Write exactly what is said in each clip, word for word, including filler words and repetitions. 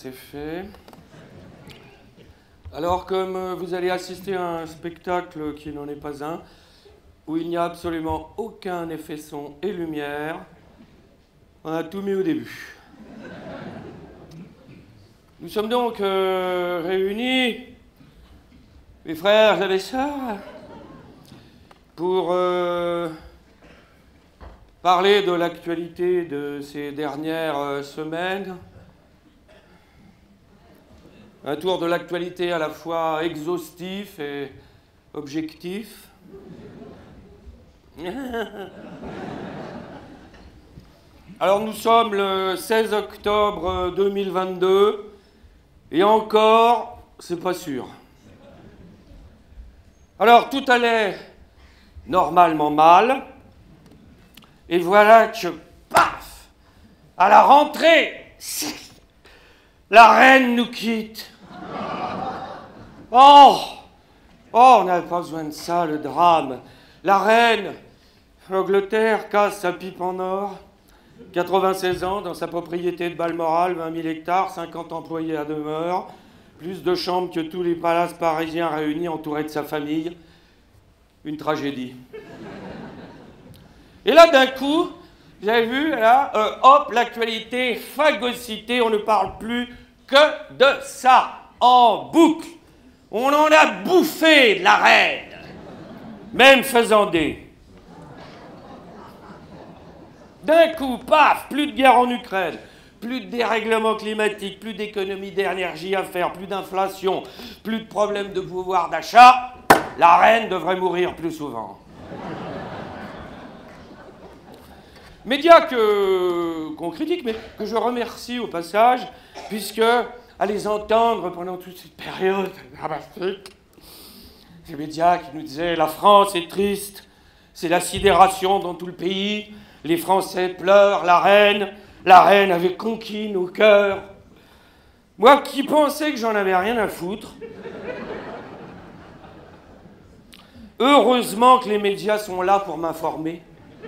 c'est fait. Alors, comme vous allez assister à un spectacle qui n'en est pas un, où il n'y a absolument aucun effet son et lumière, on a tout mis au début. Nous sommes donc euh, réunis, mes frères et mes sœurs, pour euh, parler de l'actualité de ces dernières euh, semaines. Un tour de l'actualité à la fois exhaustif et objectif. Alors nous sommes le seize octobre deux mille vingt-deux et encore, c'est pas sûr. Alors tout allait normalement mal et voilà que, paf, à la rentrée, la reine nous quitte. Oh, oh, on n'a pas besoin de ça, le drame. La reine, l'Angleterre, casse sa pipe en or. quatre-vingt-seize ans, dans sa propriété de Balmoral, vingt mille hectares, cinquante employés à demeure, plus de chambres que tous les palaces parisiens réunis, entourés de sa famille. Une tragédie. Et là, d'un coup, vous avez vu, là, euh, hop, l'actualité phagocytée, on ne parle plus que de ça, en boucle. On en a bouffé de la reine, même faisandé. D'un coup, paf, plus de guerre en Ukraine, plus de dérèglement climatique, plus d'économie d'énergie à faire, plus d'inflation, plus de problèmes de pouvoir d'achat. La reine devrait mourir plus souvent. Médias que, qu'on critique, mais que je remercie au passage, puisque à les entendre pendant toute cette période dramatique, ces médias qui nous disaient « la France est triste, c'est la sidération dans tout le pays, les Français pleurent, la reine, la reine avait conquis nos cœurs ». Moi qui pensais que j'en avais rien à foutre, heureusement que les médias sont là pour m'informer.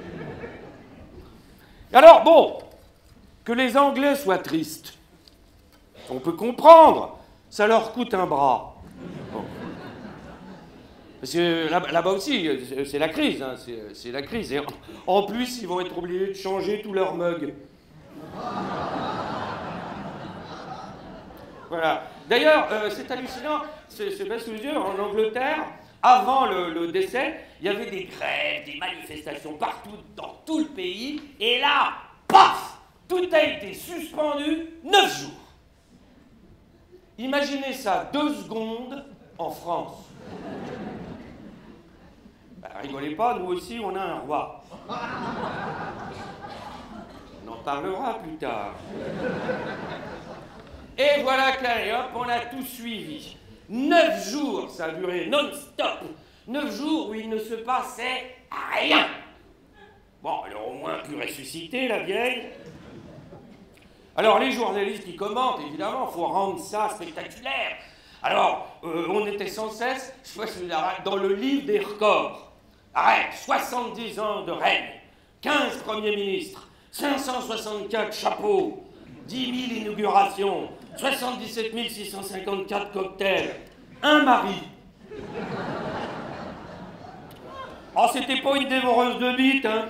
Alors, bon, que les Anglais soient tristes, on peut comprendre, ça leur coûte un bras. Bon. Parce que là, là-bas aussi, c'est la crise, hein, c'est, c'est la crise. Et en plus, ils vont être obligés de changer tous leurs mugs. Voilà. D'ailleurs, euh, c'est hallucinant, c'est, c'est bien sous les yeux, en Angleterre, avant le, le décès, il y avait des grèves, des manifestations partout, dans tout le pays, et là, paf, tout a été suspendu neuf jours. Imaginez ça, deux secondes en France. Bah, rigolez pas, nous aussi on a un roi. On en parlera plus tard. Et voilà qu'allez hop, on a tout suivi. Neuf jours, ça a duré non-stop. Neuf jours où il ne se passait rien. Bon, elle aurait au moins pu ressusciter, la vieille. Alors, les journalistes qui commentent, évidemment, il faut rendre ça spectaculaire. Alors, euh, on était sans cesse, dans le livre des records. Arrête, soixante-dix ans de règne, quinze premiers ministres, cinq cent soixante-quatre chapeaux, dix mille inaugurations, soixante-dix-sept mille six cent cinquante-quatre cocktails, un mari. Oh, c'était pas une dévoreuse de bites, hein.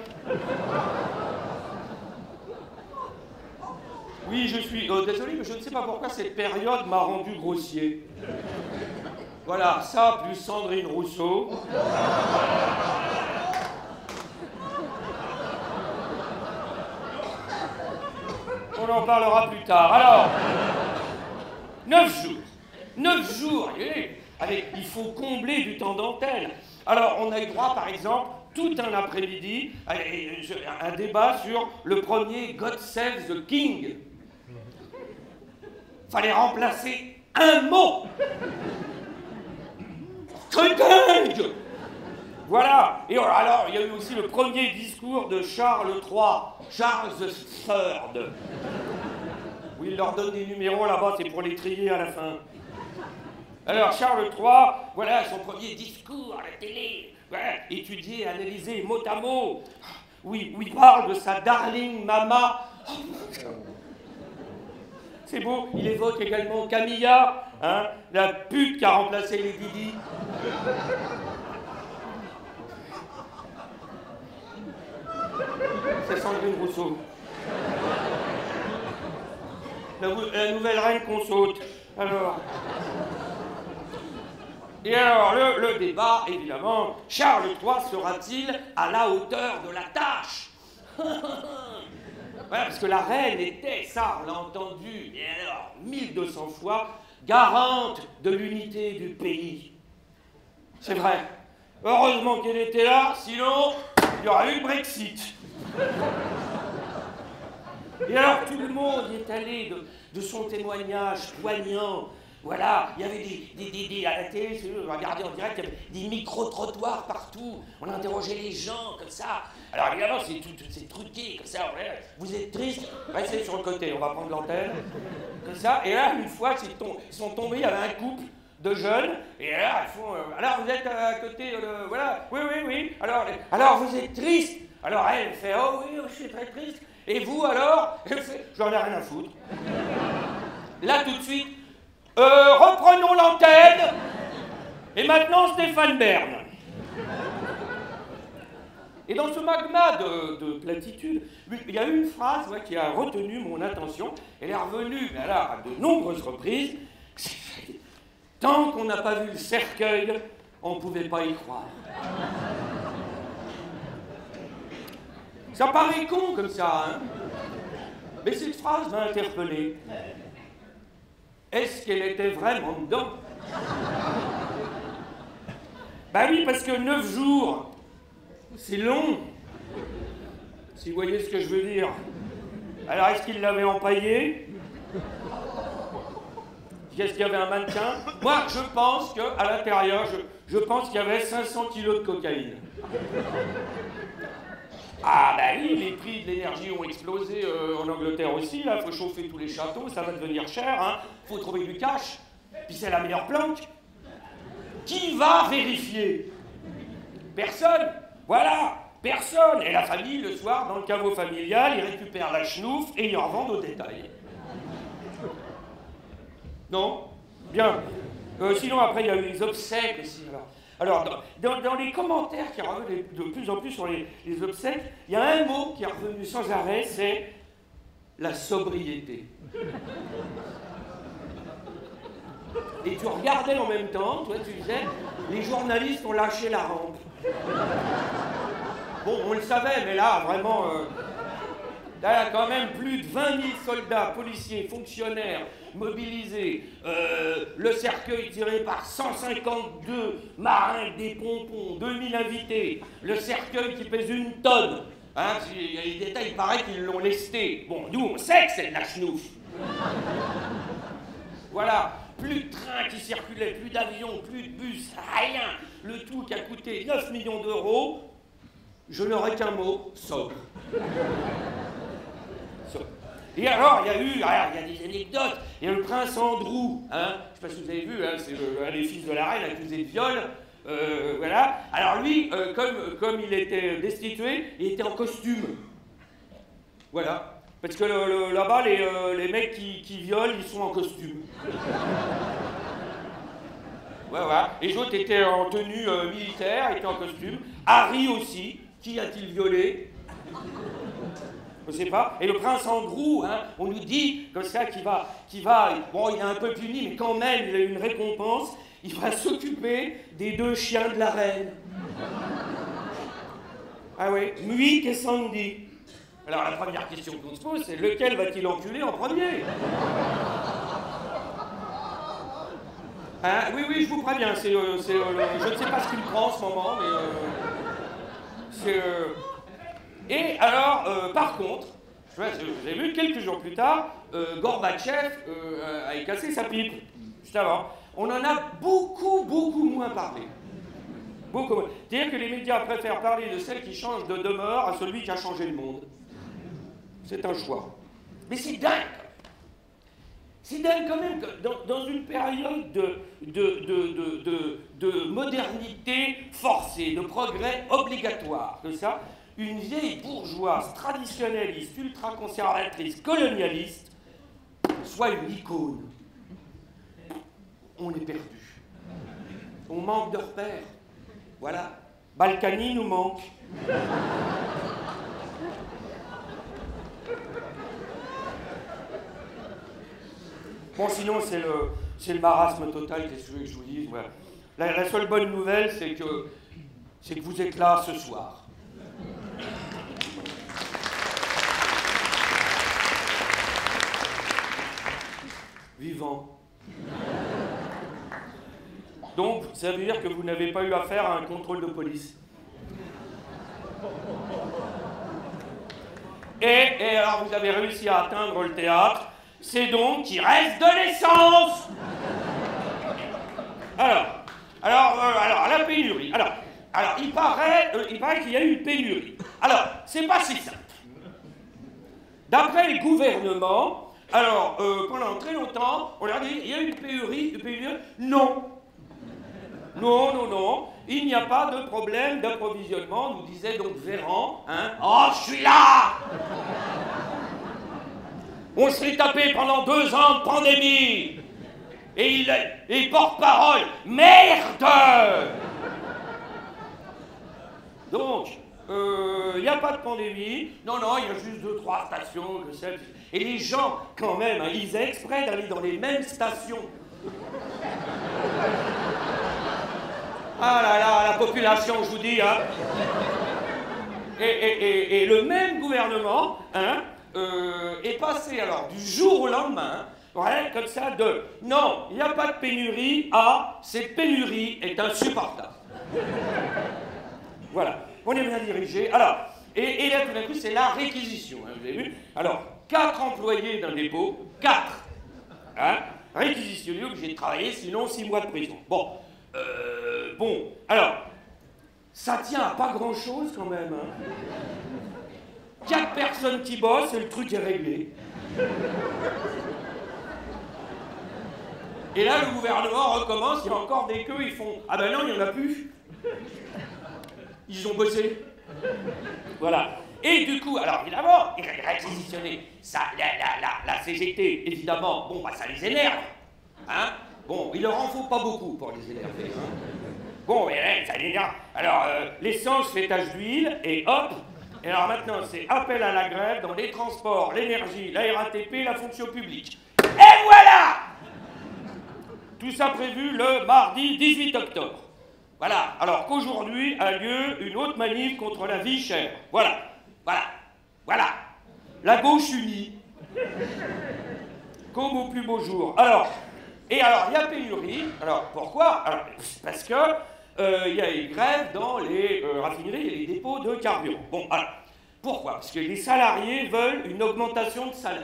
Oui, je suis euh, désolé, mais je ne sais pas pourquoi cette période m'a rendu grossier. Voilà, ça plus Sandrine Rousseau. On en parlera plus tard. Alors, neuf jours. Neuf jours, allez, il faut combler du temps d'antenne. Alors, on a eu droit, par exemple, tout un après-midi, un débat sur le premier God Save the King. Fallait remplacer un mot. C'est dingue. Voilà. Et alors, il y a eu aussi le premier discours de Charles trois, Charles trois. Où il leur donne des numéros là-bas, c'est pour les trier à la fin. Alors, Charles trois, voilà son premier discours à la télé. Voilà, étudié, analysé mot à mot. Oui, où il parle de sa darling mama. C'est beau, il évoque également Camilla, hein, la pute qui a remplacé les Didi. C'est Sandrine Rousseau. La, la nouvelle reine qu'on saute. Alors. Et alors, le, le débat, évidemment, Charles trois sera-t-il à la hauteur de la tâche? Voilà, parce que la reine était, ça, on l'a entendu, et alors, mille deux cents fois, garante de l'unité du pays. C'est vrai. Heureusement qu'elle était là, sinon, il y aurait eu le Brexit. Et alors, tout le monde y est allé de, de son témoignage poignant. Voilà, il y avait des, des, des, des à la télé, je regardais en direct, il y avait des micro-trottoirs partout. On interrogeait les gens comme ça. Alors évidemment, c'est tout, tout, c'est truqué comme ça. Ouais. Vous êtes triste, restez sur le côté, on va prendre l'antenne. Comme ça. Et là, une fois, ils sont tombés, il y avait un couple de jeunes. Et là, ils font. Euh, alors vous êtes à côté, euh, voilà. Oui, oui, oui. Alors, alors vous êtes triste. Alors elle fait, oh oui, je suis très triste. Et vous alors? Elle fait, j'en ai rien à foutre. Là, tout de suite. Euh, reprenons l'antenne. Et maintenant, Stéphane Bern. Et dans ce magma de, de platitude, il y a une phrase ouais, qui a retenu mon attention. Elle est revenue mais là, à de nombreuses reprises. Tant qu'on n'a pas vu le cercueil, on ne pouvait pas y croire. Ça paraît con comme ça, hein? Mais cette phrase m'a interpellé. Est-ce qu'elle était vraiment dedans? Bah oui, parce que neuf jours, c'est long. Si vous voyez ce que je veux dire. Alors, est-ce qu'il l'avait empaillé? Est-ce qu'il y avait un mannequin? Moi, je pense qu'à l'intérieur, je, je pense qu'il y avait cinq cents kilos de cocaïne. Ah bah oui, les prix de l'énergie ont explosé euh, en Angleterre aussi, là, faut chauffer tous les châteaux, ça va devenir cher, hein. Faut trouver du cash, puis c'est la meilleure planque. Qui va vérifier? Personne. Voilà, personne. Et la famille, le soir, dans le caveau familial, ils récupèrent la chenouf et ils en revendent au détail. Non? Bien. Euh, sinon, après, il y a eu les obsèques aussi, alors. Alors, dans, dans les commentaires qui reviennent de plus en plus sur les, les obsèques, il y a un mot qui est revenu sans arrêt, c'est la sobriété. Et tu regardais en même temps, toi tu disais, les journalistes ont lâché la rampe. Bon, on le savait, mais là, vraiment, euh, là, quand même plus de vingt mille soldats, policiers, fonctionnaires, mobilisés, euh, le cercueil tiré par cent cinquante-deux marins avec des pompons, deux mille invités, le cercueil qui pèse une tonne. Hein, il y a les détails, il paraît qu'ils l'ont lesté. Bon, nous, on sait que c'est de la chenouf. Voilà, plus de trains qui circulaient, plus d'avions, plus de bus, rien. Le tout qui a coûté neuf millions d'euros, je n'aurais qu'un mot, sobre. Sobre. Et alors, il y a eu, alors, il y a des anecdotes. Il y a le prince Andrew, hein, je ne sais pas si vous avez vu, hein, c'est un des fils de la reine accusé de viol. Euh, voilà. Alors lui, euh, comme, comme il était destitué, il était en costume. Voilà. Parce que le, le, là-bas, les, euh, les mecs qui, qui violent, ils sont en costume. Ouais, voilà. Les autres étaient en tenue euh, militaire, étaient en costume. Harry aussi. Qui a-t-il violé? Je ne sais pas. Et le prince Andrew, hein, on nous dit comme ça qu'il va, qu'il va, bon, il est un peu puni, mais quand même, il a une récompense. Il va s'occuper des deux chiens de la reine. Ah oui, Muick et Sandy. Alors la première question qu'on se pose, c'est lequel va-t-il enculer en premier? Hein, oui, oui, je vous préviens, c'est, euh, c'est, euh, je ne sais pas ce qu'il prend en ce moment, mais... Euh, c'est... Euh... Et alors, euh, par contre, vous avez vu, quelques jours plus tard, euh, Gorbatchev euh, a cassé sa pipe, juste avant. On en a beaucoup, beaucoup moins parlé. Beaucoup moins. C'est-à-dire que les médias préfèrent parler de celle qui change de demeure à celui qui a changé le monde. C'est un choix. Mais c'est dingue. C'est dingue quand même que dans, dans une période de, de, de, de, de, de modernité forcée, de progrès obligatoire, que ça, une vieille bourgeoise traditionnaliste, ultra-conservatrice, colonialiste, soit une icône. On est perdu. On manque de repères. Voilà. Balkany nous manque. Bon, sinon, c'est le, c'est le marasme total, qu'est-ce que je vous dis. Voilà. La, la seule bonne nouvelle, c'est que, c'est que vous êtes là ce soir. Vivant. Donc, ça veut dire que vous n'avez pas eu affaire à un contrôle de police. Et, et alors, vous avez réussi à atteindre le théâtre. C'est donc qu'il reste de l'essence. Alors, alors, euh, alors, la pénurie. Alors, alors il paraît, euh, il paraît qu'il y a eu une pénurie. Alors, c'est pas si simple. D'après le gouvernement, alors, euh, pendant très longtemps, on leur a dit, il y a eu une pénurie, une pénurie. Non. Non, non, non. Il n'y a pas de problème d'approvisionnement, nous disait donc Véran. Hein. Oh, je suis là. On s'est tapé pendant deux ans de pandémie. Et il, il porte-parole. Merde! Donc, il euh, n'y a pas de pandémie. Non, non, il y a juste deux, trois stations, je sais. Et les gens, quand même, hein, ils faisaient exprès d'aller dans les mêmes stations. Ah là là, la population, je vous dis, hein. Et, et, et, et le même gouvernement, hein, Euh, est passé alors du jour au lendemain, ouais, comme ça, de non, il n'y a pas de pénurie à cette pénurie est insupportable. Voilà, on est bien dirigé. Alors, et, et là tout d'un coup, c'est la réquisition, hein, vous avez vu. Alors, quatre employés d'un dépôt, quatre, hein, réquisitionnés, obligés de travailler, sinon six mois de prison. Bon, euh, bon, alors, ça tient à pas grand-chose quand même, hein. Quatre personnes qui bossent et le truc est réglé. Et là, le gouvernement recommence, il y a encore des queues, ils font « Ah ben non, il n'y en a plus !» Ils ont bossé. Voilà. Et du coup, alors évidemment, ils réquisitionnaient. Ça, la, la, la, la C G T, évidemment, bon, bah ça les énerve. Hein? Bon, il leur en faut pas beaucoup pour les énerver. Hein? Bon, mais ça les énerve. Alors, euh, l'essence fait tache d'huile, et hop. Et alors maintenant, c'est appel à la grève dans les transports, l'énergie, la R A T P, la fonction publique. Et voilà! Tout ça prévu le mardi dix-huit octobre. Voilà. Alors qu'aujourd'hui a lieu une autre manif contre la vie chère. Voilà. Voilà. Voilà. La gauche unie. Comme au plus beau jour. Alors, et alors, il y a pénurie. Alors, pourquoi? Alors, parce que il euh, y a une grève dans les euh, raffineries et les dépôts de carburant. Bon, alors, pourquoi? Parce que les salariés veulent une augmentation de salaire.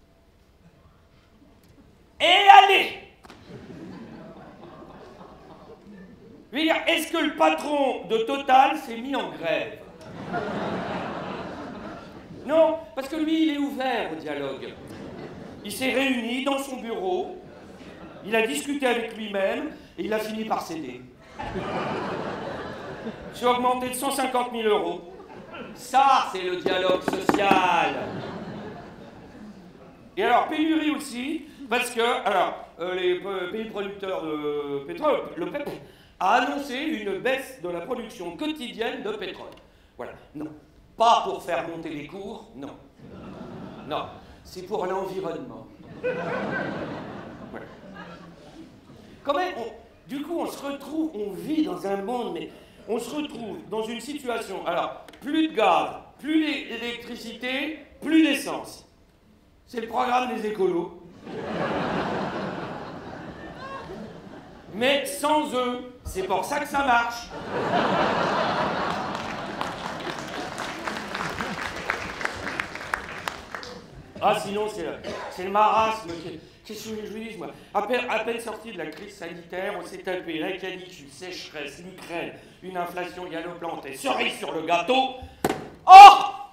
Et allez! Je veux dire, est-ce que le patron de Total s'est mis en grève? Non, parce que lui, il est ouvert au dialogue. Il s'est réuni dans son bureau, il a discuté avec lui-même, et il a fini par céder. J'ai augmenté de cent cinquante mille euros. Ça, c'est le dialogue social. Et alors, pénurie aussi, parce que, alors, euh, les pays producteurs de pétrole, le P E P, a annoncé une baisse de la production quotidienne de pétrole. Voilà. Non. Pas pour faire monter les cours, non. Non. C'est pour l'environnement. Voilà. Quand même, on, du coup, on se retrouve, on vit dans un monde, mais on se retrouve dans une situation, alors, plus de gaz, plus d'électricité, plus d'essence. C'est le programme des écolos. Mais sans eux, c'est pour ça que ça marche. Ah, sinon, c'est le, c'est le marasme. Qu'est-ce que je vous dis, moi? À peine, à peine sorti de la crise sanitaire, on s'est tapé la canicule, sécheresse, l'Ukraine, une inflation galopante et cerise sur le gâteau. Or,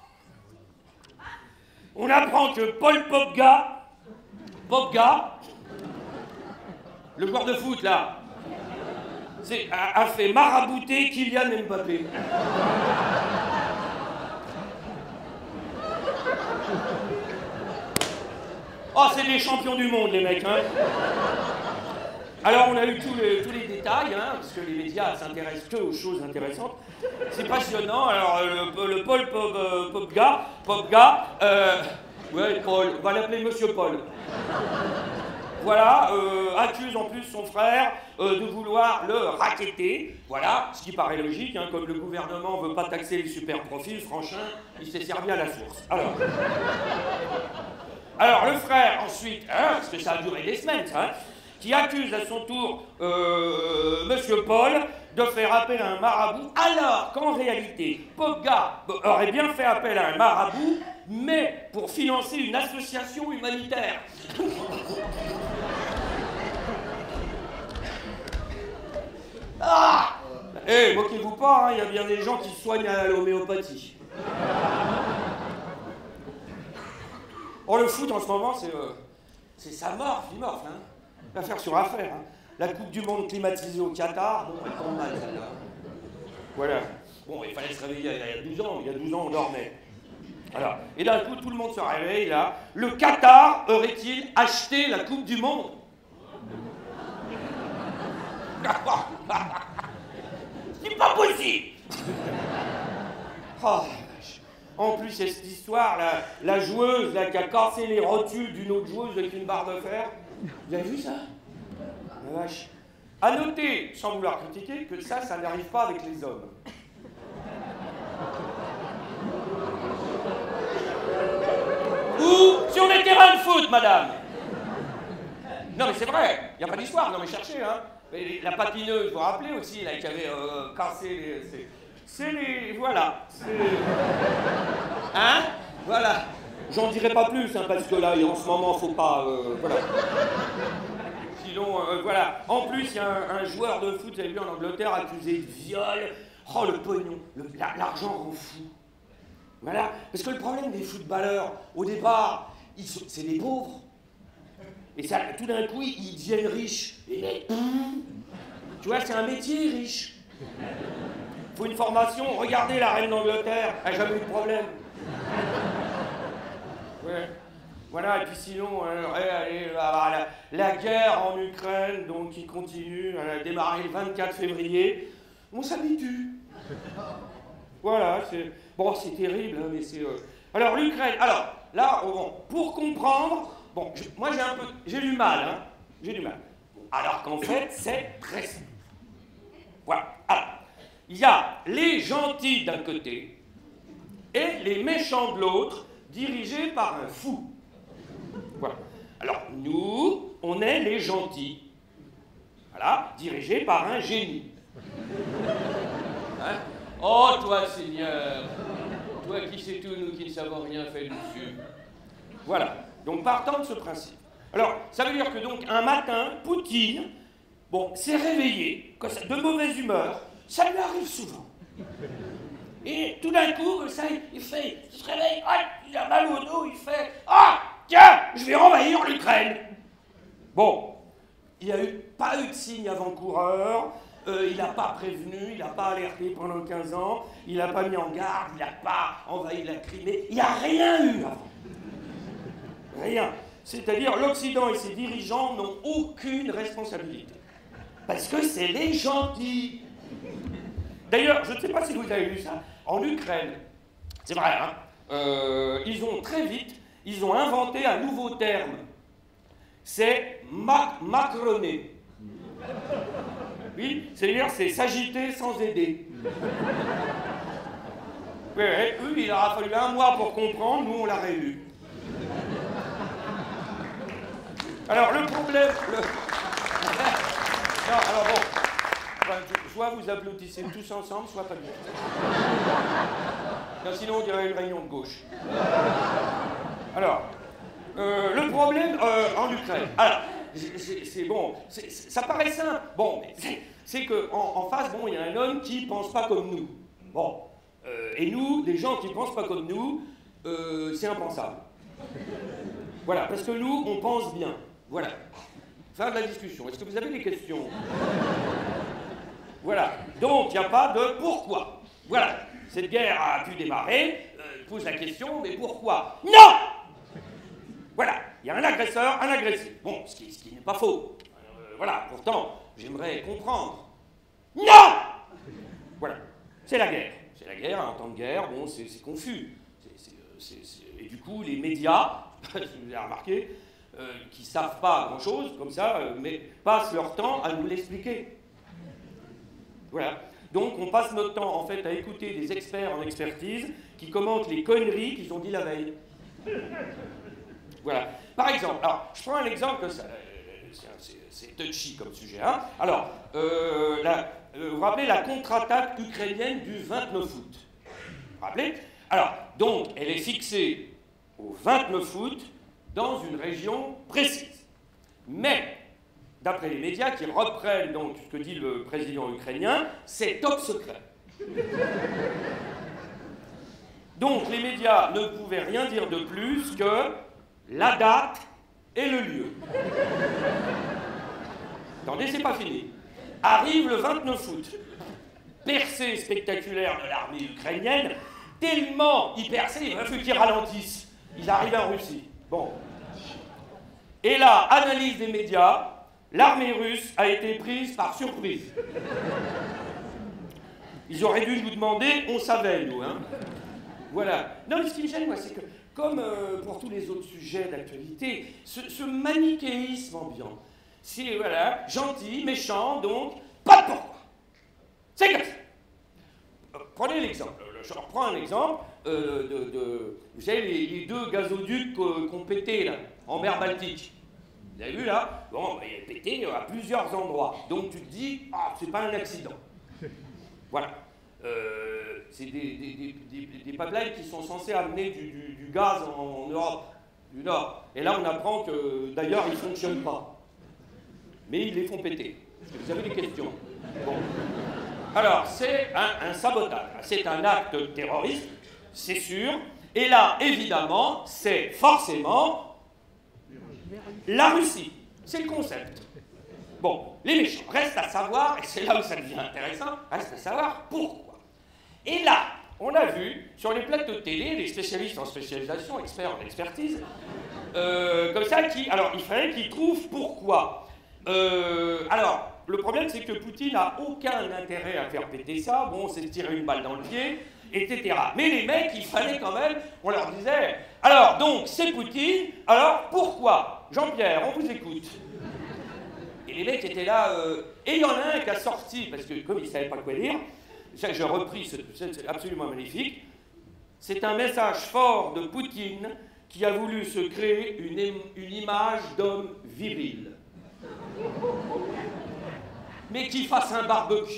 on apprend que Paul Pogba, Pogba, le joueur de foot, là, a, a fait marabouter Kylian Mbappé. Oh, c'est des champions du monde, les mecs, hein. Alors, on a eu tous les, tous les détails, hein, parce que les médias s'intéressent que aux choses intéressantes. C'est passionnant. Alors, le, le Paul Pop, euh, Popga, Popga, euh, ouais, Paul, on va l'appeler Monsieur Paul. Voilà, euh, accuse en plus son frère euh, de vouloir le racketter. Voilà, ce qui paraît logique, hein, comme le gouvernement ne veut pas taxer les super profils, Franchin, il s'est servi à la source. Alors, alors le frère, ensuite, hein, parce que ça a duré des semaines, ça, hein, qui accuse à son tour euh, Monsieur Paul de faire appel à un marabout, alors qu'en réalité, Popga aurait bien fait appel à un marabout, mais pour financer une association humanitaire. Ah Eh, hey, moquez-vous pas, il hein, y a bien des gens qui se soignent à l'homéopathie. Oh, le foot en ce moment, c'est euh, c'est sa mort, vie morte, hein. Affaire sur affaire. Hein. La Coupe du Monde climatisée au Qatar, bon, elle tombe mal, celle-là. Voilà. Bon, il fallait se réveiller il y a douze ans, il y a douze ans, on dormait. Alors, et d'un coup, tout le monde se réveille, là. Le Qatar aurait-il acheté la Coupe du Monde? C'est pas possible. Oh, en plus, il y a cette histoire, la, la joueuse là, qui a cassé les rotules d'une autre joueuse avec une barre de fer. Vous avez vu ça? La vache. À noter, sans vouloir critiquer, que ça, ça n'arrive pas avec les hommes. Ou sur les terrains de foot, madame. Non, mais c'est vrai, il n'y a pas d'histoire, non mais cherchez, hein. La patineuse, vous vous rappelez aussi, là, qui avait euh, cassé les... C'est les... Voilà. Hein? Voilà. J'en dirai pas plus, hein, parce que là, en ce moment, faut pas... Euh, voilà. Sinon, euh, voilà. En plus, il y a un, un joueur de foot, vous avez vu, en Angleterre, accusé de viol. Oh, le pognon, l'argent rend fou. Voilà. Parce que le problème des footballeurs, au départ, c'est des pauvres. Et ça, tout d'un coup, ils deviennent riches. Et les... Tu vois, c'est un métier riche. Il faut une formation. Regardez la reine d'Angleterre, elle n'a jamais eu de problème. Ouais. Voilà, et puis sinon, euh, allez, la, la, la guerre en Ukraine, donc qui continue, elle a démarré le vingt-quatre février. On s'habitue. Voilà, c'est... Bon, c'est terrible, hein, mais c'est... Euh... Alors, l'Ukraine, alors, là, bon, pour comprendre... Bon, je, moi j'ai un peu, j'ai du mal, hein, j'ai du mal. Alors qu'en fait, c'est très simple. Voilà. Alors, il y a les gentils d'un côté et les méchants de l'autre, dirigés par un fou. Voilà. Alors, nous, on est les gentils. Voilà, dirigés par un génie. Hein? Oh, toi, Seigneur, toi qui sais tout, nous qui ne savons rien faire dessus. Voilà. Donc, partant de ce principe. Alors, ça veut dire que, donc, un matin, Poutine, bon, s'est réveillé, de mauvaise humeur, ça lui arrive souvent. Et tout d'un coup, ça, il fait, il se réveille, ah, il a mal au dos, il fait, ah, tiens, je vais envahir l'Ukraine. Bon, il n'y a eu, pas eu de signe avant-coureur, euh, il n'a pas prévenu, il n'a pas alerté pendant quinze ans, il n'a pas mis en garde, il n'a pas envahi la Crimée, il n'y a rien eu avant. Rien. C'est-à-dire, l'Occident et ses dirigeants n'ont aucune responsabilité. Parce que c'est les gentils. D'ailleurs, je ne sais pas si vous avez vu ça, en Ukraine, c'est vrai, hein, euh, ils ont très vite, ils ont inventé un nouveau terme. C'est ma macroné. Oui, c'est-à-dire, c'est s'agiter sans aider. Oui, oui, eux, il leur a fallu un mois pour comprendre, nous, on l'a réélu. Alors, le problème... Le... non, alors bon, enfin, soit vous applaudissez tous ensemble, soit pas du tout. Non, sinon, on dirait une réunion de gauche. Alors, euh, le problème euh, en Ukraine... Alors, c'est bon, c'est, ça paraît simple. Bon, mais c'est qu'en en face, bon, il y a un homme qui pense pas comme nous. Bon, euh, et nous, des gens qui pensent pas comme nous, euh, c'est impensable. Voilà, parce que nous, on pense bien. Voilà. Fin de la discussion. Est-ce que vous avez des questions? Voilà. Donc, il n'y a pas de pourquoi. Voilà. Cette guerre a pu démarrer. Euh, il pose la question, mais pourquoi? Non! Voilà. il y a un agresseur, un agressé. Bon, ce qui, ce qui n'est pas faux. Euh, voilà, pourtant, j'aimerais comprendre. Non! Voilà, c'est la guerre. C'est la guerre, en temps de guerre, bon, c'est confus. C'est, c'est, c'est, et du coup, les médias, si vous avez remarqué, euh, qui ne savent pas grand-chose, comme ça, euh, mais passent leur temps à nous l'expliquer. Voilà. Donc, on passe notre temps, en fait, à écouter des experts en expertise qui commentent les conneries qu'ils ont dit la veille. Voilà. Par exemple, alors, je prends un exemple comme ça. C'est touchy comme sujet. Hein. Alors, euh, la, euh, vous vous rappelez la contre-attaque ukrainienne du vingt-neuf août? Vous vous rappelez? Alors, donc, elle est fixée au vingt-neuf août dans une région précise. Mais, d'après les médias qui reprennent donc ce que dit le président ukrainien, c'est top secret. Donc, les médias ne pouvaient rien dire de plus que la date et le lieu. Attendez, c'est pas fini. Arrive le vingt-neuf août. Percée spectaculaire de l'armée ukrainienne, tellement ils perçaient, il a fallu qu'ils ralentissent. Ils arrivaient en Russie. Bon. Et là, analyse des médias, l'armée russe a été prise par surprise. Ils auraient dû nous demander, on savait, nous, hein. Voilà. Non, mais ce qui me gêne, moi, c'est que, comme euh, pour tous les autres sujets d'actualité, ce, ce manichéisme ambiant, c'est, voilà, gentil, méchant, donc, pas de pourquoi. C'est comme ça. Euh, prenez l'exemple. Je reprends un exemple euh, de, de... Vous savez, les, les deux gazoducs euh, qui ont pété, là, en mer Baltique. Vous avez vu, là? Bon, il a pété à plusieurs endroits. Donc, tu te dis, ah, c'est pas un accident. Voilà. Euh, c'est des, des, des, des, des pipelines qui sont censés amener du, du, du gaz en, en Europe du Nord. Et là, on apprend que, d'ailleurs, ils ne fonctionnent pas. Mais ils les font péter. Vous avez des questions? Bon. Alors, c'est un, un sabotage. C'est un acte terroriste, c'est sûr. Et là, évidemment, c'est forcément la Russie. C'est le concept. Bon, les méchants. Reste à savoir, et c'est là où ça devient intéressant, reste à savoir pourquoi. Et là, on a vu, sur les plateaux de télé, les spécialistes en spécialisation, experts en expertise, euh, comme ça, qui, alors, il fallait qu'ils trouvent pourquoi. Euh, alors, le problème, c'est que Poutine n'a aucun intérêt à faire péter ça. Bon, c'est tirer une balle dans le pied, et cetera. Mais les mecs, il fallait quand même, on leur disait, alors, donc, c'est Poutine, alors, pourquoi? Jean-Pierre, on vous écoute. Et les mecs étaient là, euh, et il y en a un qui a sorti, parce que comme il ne savait pas quoi dire, j'ai repris, c'est absolument magnifique, c'est un message fort de Poutine qui a voulu se créer une, une image d'homme viril. Mais qu'il fasse un barbecue.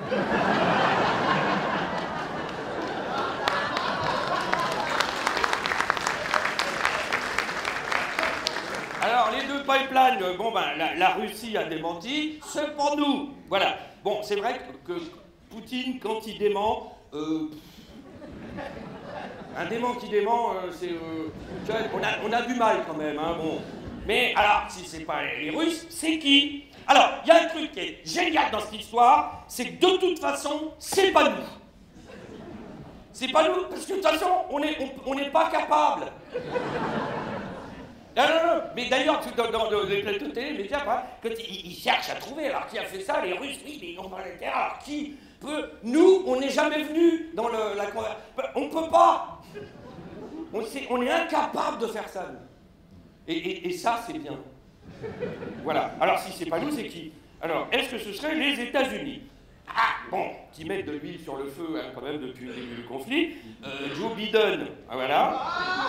Alors, les deux pipelines, bon ben, la, la Russie a démenti, c'est pour nous. Voilà. Bon, c'est vrai que, que Poutine, quand il dément, euh, un dément qui dément, euh, c'est, euh, on, a, on a du mal quand même, hein, bon. Mais alors, si c'est pas les Russes, c'est qui? Alors, il y a un truc qui est génial dans cette histoire, c'est que de toute façon, c'est pas nous. C'est pas nous, parce que de toute façon, on n'est on, on pas capable. Non, non, non, mais d'ailleurs, dans, dans, dans les plateaux de télé, les médias, quand ils, ils cherchent à trouver, alors qui a fait ça? Les Russes, oui, mais ils n'ont pas l'intérêt, alors qui peut? Nous, on n'est jamais venus dans le, la conversation. On ne peut pas. On, est, on est incapable de faire ça, nous. Et, et, et ça, c'est bien. Voilà. Alors, si c'est pas nous, c'est qui? Alors, est-ce que ce serait les États-Unis? Ah, bon, qui mettent de l'huile sur le feu, hein, quand même, depuis le début du conflit. Euh, Joe Biden, ah, voilà.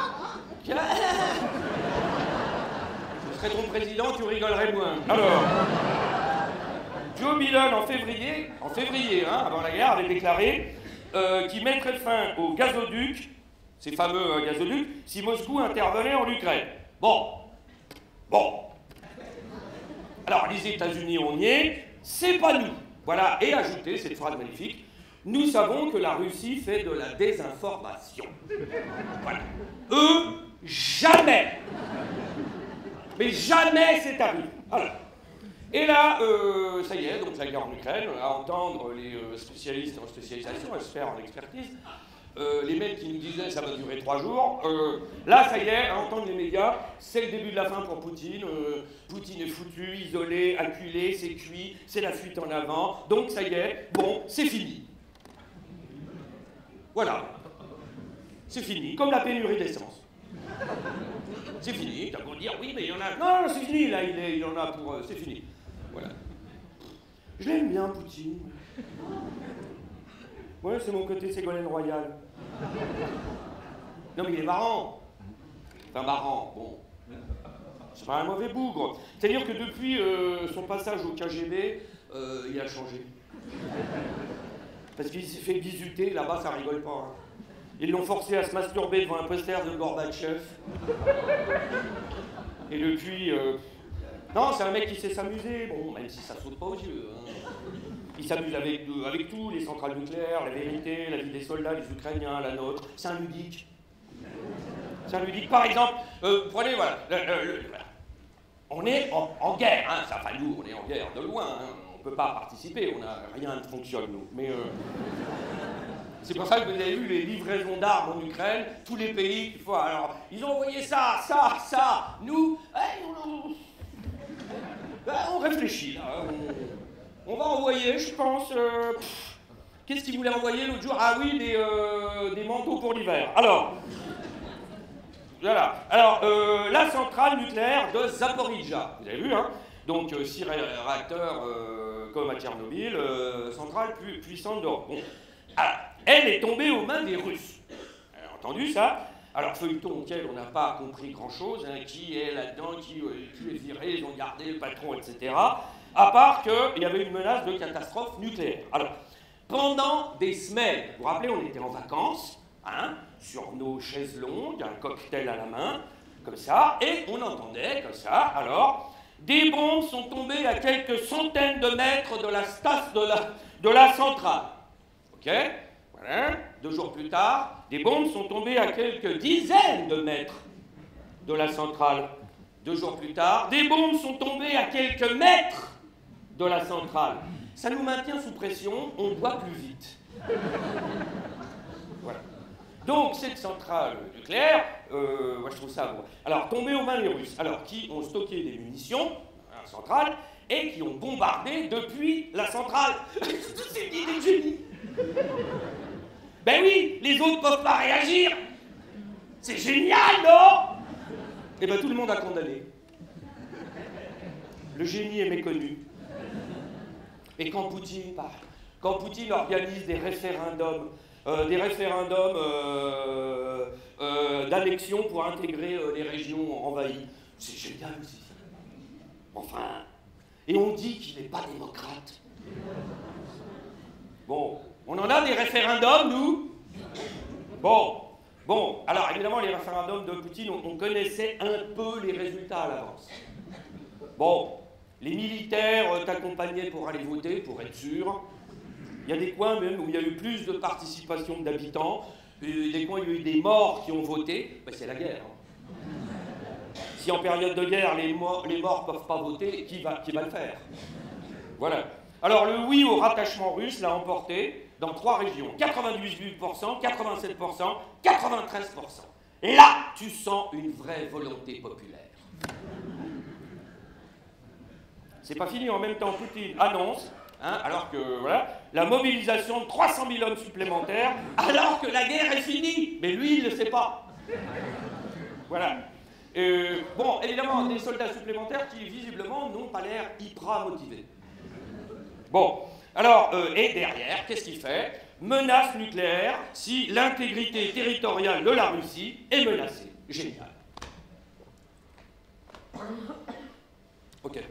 Je serais ton président, tu rigolerais moins. Alors, Joe Biden, en février, en février, hein, avant la guerre, avait déclaré euh, qu'il mettrait fin aux gazoducs, ces fameux euh, gazoducs, si Moscou intervenait en Ukraine. Bon, bon. Alors, les États-Unis, on y est, c'est pas nous. Voilà, et ajouter cette phrase magnifique, nous savons que la Russie fait de la désinformation. Voilà. Eux, jamais. Mais jamais c'est arrivé. Voilà. Et là, euh, ça y est, donc la guerre en Ukraine, à entendre les euh, spécialistes en spécialisation, experts en expertise, euh, les mecs qui nous disaient ça va durer trois jours, euh, là ça y est, à entendre les médias, c'est le début de la fin pour Poutine. Euh, Poutine est foutu, isolé, acculé, c'est cuit, c'est la fuite en avant, donc ça y est, bon, c'est fini. Voilà. C'est fini, comme la pénurie d'essence. C'est fini, t'as beau dire oui, mais il y en a. Non, non, c'est fini, là, il, est, il en a pour. Euh, c'est fini. Voilà. Je l'aime bien, Poutine. Ouais, c'est mon côté Ségolène Royal. Non, mais il est marrant. Enfin, marrant, bon. C'est pas un mauvais bougre. C'est-à-dire que depuis euh, son passage au K G B, euh, il a changé. Parce qu'il s'est fait bisuter, là-bas, ça rigole pas. Hein. Ils l'ont forcé à se masturber devant un poster de Gorbatchev. Et depuis... Euh... Non, c'est un mec qui sait s'amuser, bon, même si ça saute pas aux yeux. Hein. Il s'amuse avec, euh, avec tout, les centrales nucléaires, la vérité, la vie des soldats, les Ukrainiens, la nôtre. C'est un ludique. C'est un ludique. Par exemple, euh, prenez, voilà, le, le, le, on est en, en guerre, hein, ça, enfin nous, on est en guerre de loin, hein, on peut pas participer, on a rien ne fonctionne, nous. Mais... Euh, c'est pour ça que vous avez vu les livraisons d'armes en Ukraine, tous les pays, il faut, alors, ils ont envoyé ça, ça, ça, nous, hey, on, on, ben, on réfléchit, là, on, on va envoyer, je pense, euh, qu'est-ce qu'ils voulaient envoyer l'autre jour? Ah oui, des, euh, des manteaux pour l'hiver. Alors, voilà, alors, euh, la centrale nucléaire de Zaporizhzhia, vous avez vu, hein? Donc, euh, six réacteurs euh, comme à Tchernobyl, euh, centrale pu puissante d'or. Bon. Alors, elle est tombée aux mains des Russes. Vous avez entendu ça? Alors, feuilleton auquel on n'a pas compris grand-chose, hein, qui est là-dedans, qui, euh, qui est viré, ils ont gardé le patron, et cetera. À part qu'il y avait une menace de catastrophe nucléaire. Alors, pendant des semaines, vous vous rappelez, on était en vacances, hein, sur nos chaises longues, un cocktail à la main, comme ça, et on entendait, comme ça, alors, des bombes sont tombées à quelques centaines de mètres de la station de la, de la centrale. Ok, voilà. Deux jours plus tard, des bombes sont tombées à quelques dizaines de mètres de la centrale. Deux jours plus tard, des bombes sont tombées à quelques mètres de la centrale. Ça nous maintient sous pression, on boit plus vite. Voilà. Donc cette centrale nucléaire, euh, moi je trouve ça bon. Alors tombée aux mains des Russes, alors qui ont stocké des munitions, la centrale, et qui ont bombardé depuis la centrale. C'est une idée de génie. Ben oui, les autres peuvent pas réagir. C'est génial, non? Eh ben tout le monde a condamné. Le génie est méconnu. Et quand Poutine parle, quand Poutine organise des référendums, euh, des référendums euh, euh, d'annexion pour intégrer euh, les régions envahies, c'est génial aussi. Enfin, et on dit qu'il n'est pas démocrate. Bon. On en a des référendums, nous? Bon, bon, alors évidemment, les référendums de Poutine, on, on connaissait un peu les résultats à l'avance. Bon, les militaires euh, t'accompagnaient pour aller voter, pour être sûr. Il y a des coins même où il y a eu plus de participation d'habitants, des coins où il y a eu des morts qui ont voté, ben, c'est la guerre. Hein. Si en période de guerre, les morts ne peuvent pas voter, qui va, qui va le faire? Voilà. Alors le oui au rattachement russe l'a emporté dans trois régions, quatre-vingt-dix-huit pour cent, quatre-vingt-sept pour cent, quatre-vingt-treize pour cent. Là, tu sens une vraie volonté populaire. C'est pas fini, en même temps, Poutine annonce, hein, alors que, voilà, la mobilisation de trois cent mille hommes supplémentaires, alors que la guerre est finie. Mais lui, il ne le sait pas. Voilà. Euh, bon, évidemment, des soldats supplémentaires qui, visiblement, n'ont pas l'air hyper motivés. Bon, alors, euh, et derrière, qu'est-ce qu'il fait? Menace nucléaire si l'intégrité territoriale de la Russie est menacée. Génial. Ok.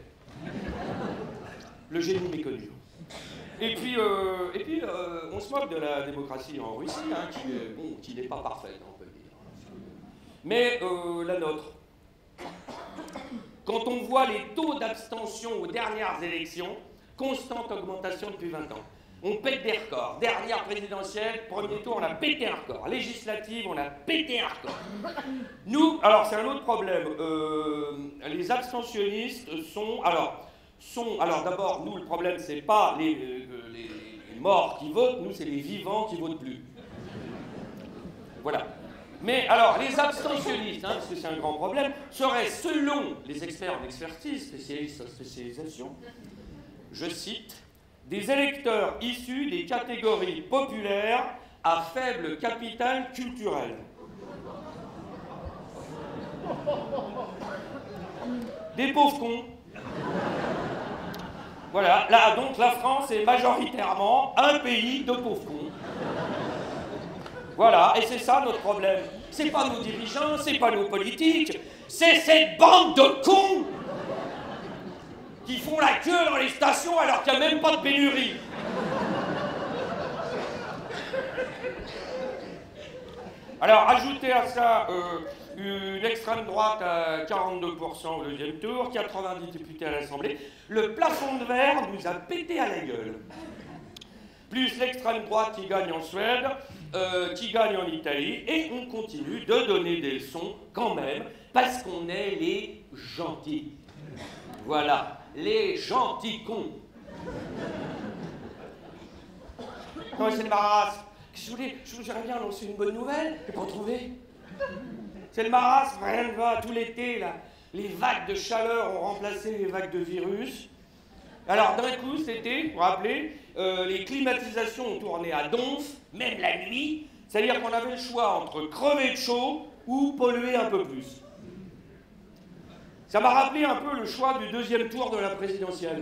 Le génie méconnu. Et puis, euh, et puis euh, on se moque de la démocratie en Russie, hein, qui est, bon, qui n'est pas parfaite, on peut le dire. Mais euh, la nôtre. Quand on voit les taux d'abstention aux dernières élections, constante augmentation depuis vingt ans. On pète des records. Dernière présidentielle, premier tour, on a pété un record. Législative, on a pété un record. Nous, alors c'est un autre problème. Euh, les abstentionnistes sont, alors, sont, alors d'abord, nous le problème c'est pas les, les, les morts qui votent, nous c'est les vivants qui votent plus. Voilà. Mais alors, les abstentionnistes, hein, parce que c'est un grand problème, seraient, selon les experts en expertise, spécialistes en spécialisation, je cite, des électeurs issus des catégories populaires à faible capital culturel. Des pauvres cons. Voilà, là, donc la France est majoritairement un pays de pauvres cons. Voilà, et c'est ça notre problème. C'est pas nos dirigeants, c'est pas nos politiques, c'est cette bande de cons qui font la queue dans les stations alors qu'il n'y a même pas de pénurie. Alors, ajoutez à ça euh, une extrême droite à quarante-deux pour cent au deuxième tour, quatre-vingt-dix députés à l'Assemblée, le plafond de verre nous a pété à la gueule. Plus l'extrême droite qui gagne en Suède, euh, qui gagne en Italie, et on continue de donner des leçons quand même, parce qu'on est les gentils. Voilà, les gentils cons. Non, c'est le marasme. Je voulais, je voudrais bien annoncer une bonne nouvelle, j'ai pas trouvé. C'est le marasme, rien ne va, tout l'été, là. Les vagues de chaleur ont remplacé les vagues de virus. Alors d'un coup, cet été, vous vous rappelez, euh, les climatisations ont tourné à donf, même la nuit. C'est-à-dire qu'on avait le choix entre crever de chaud ou polluer un peu plus. Ça m'a rappelé un peu le choix du deuxième tour de la présidentielle.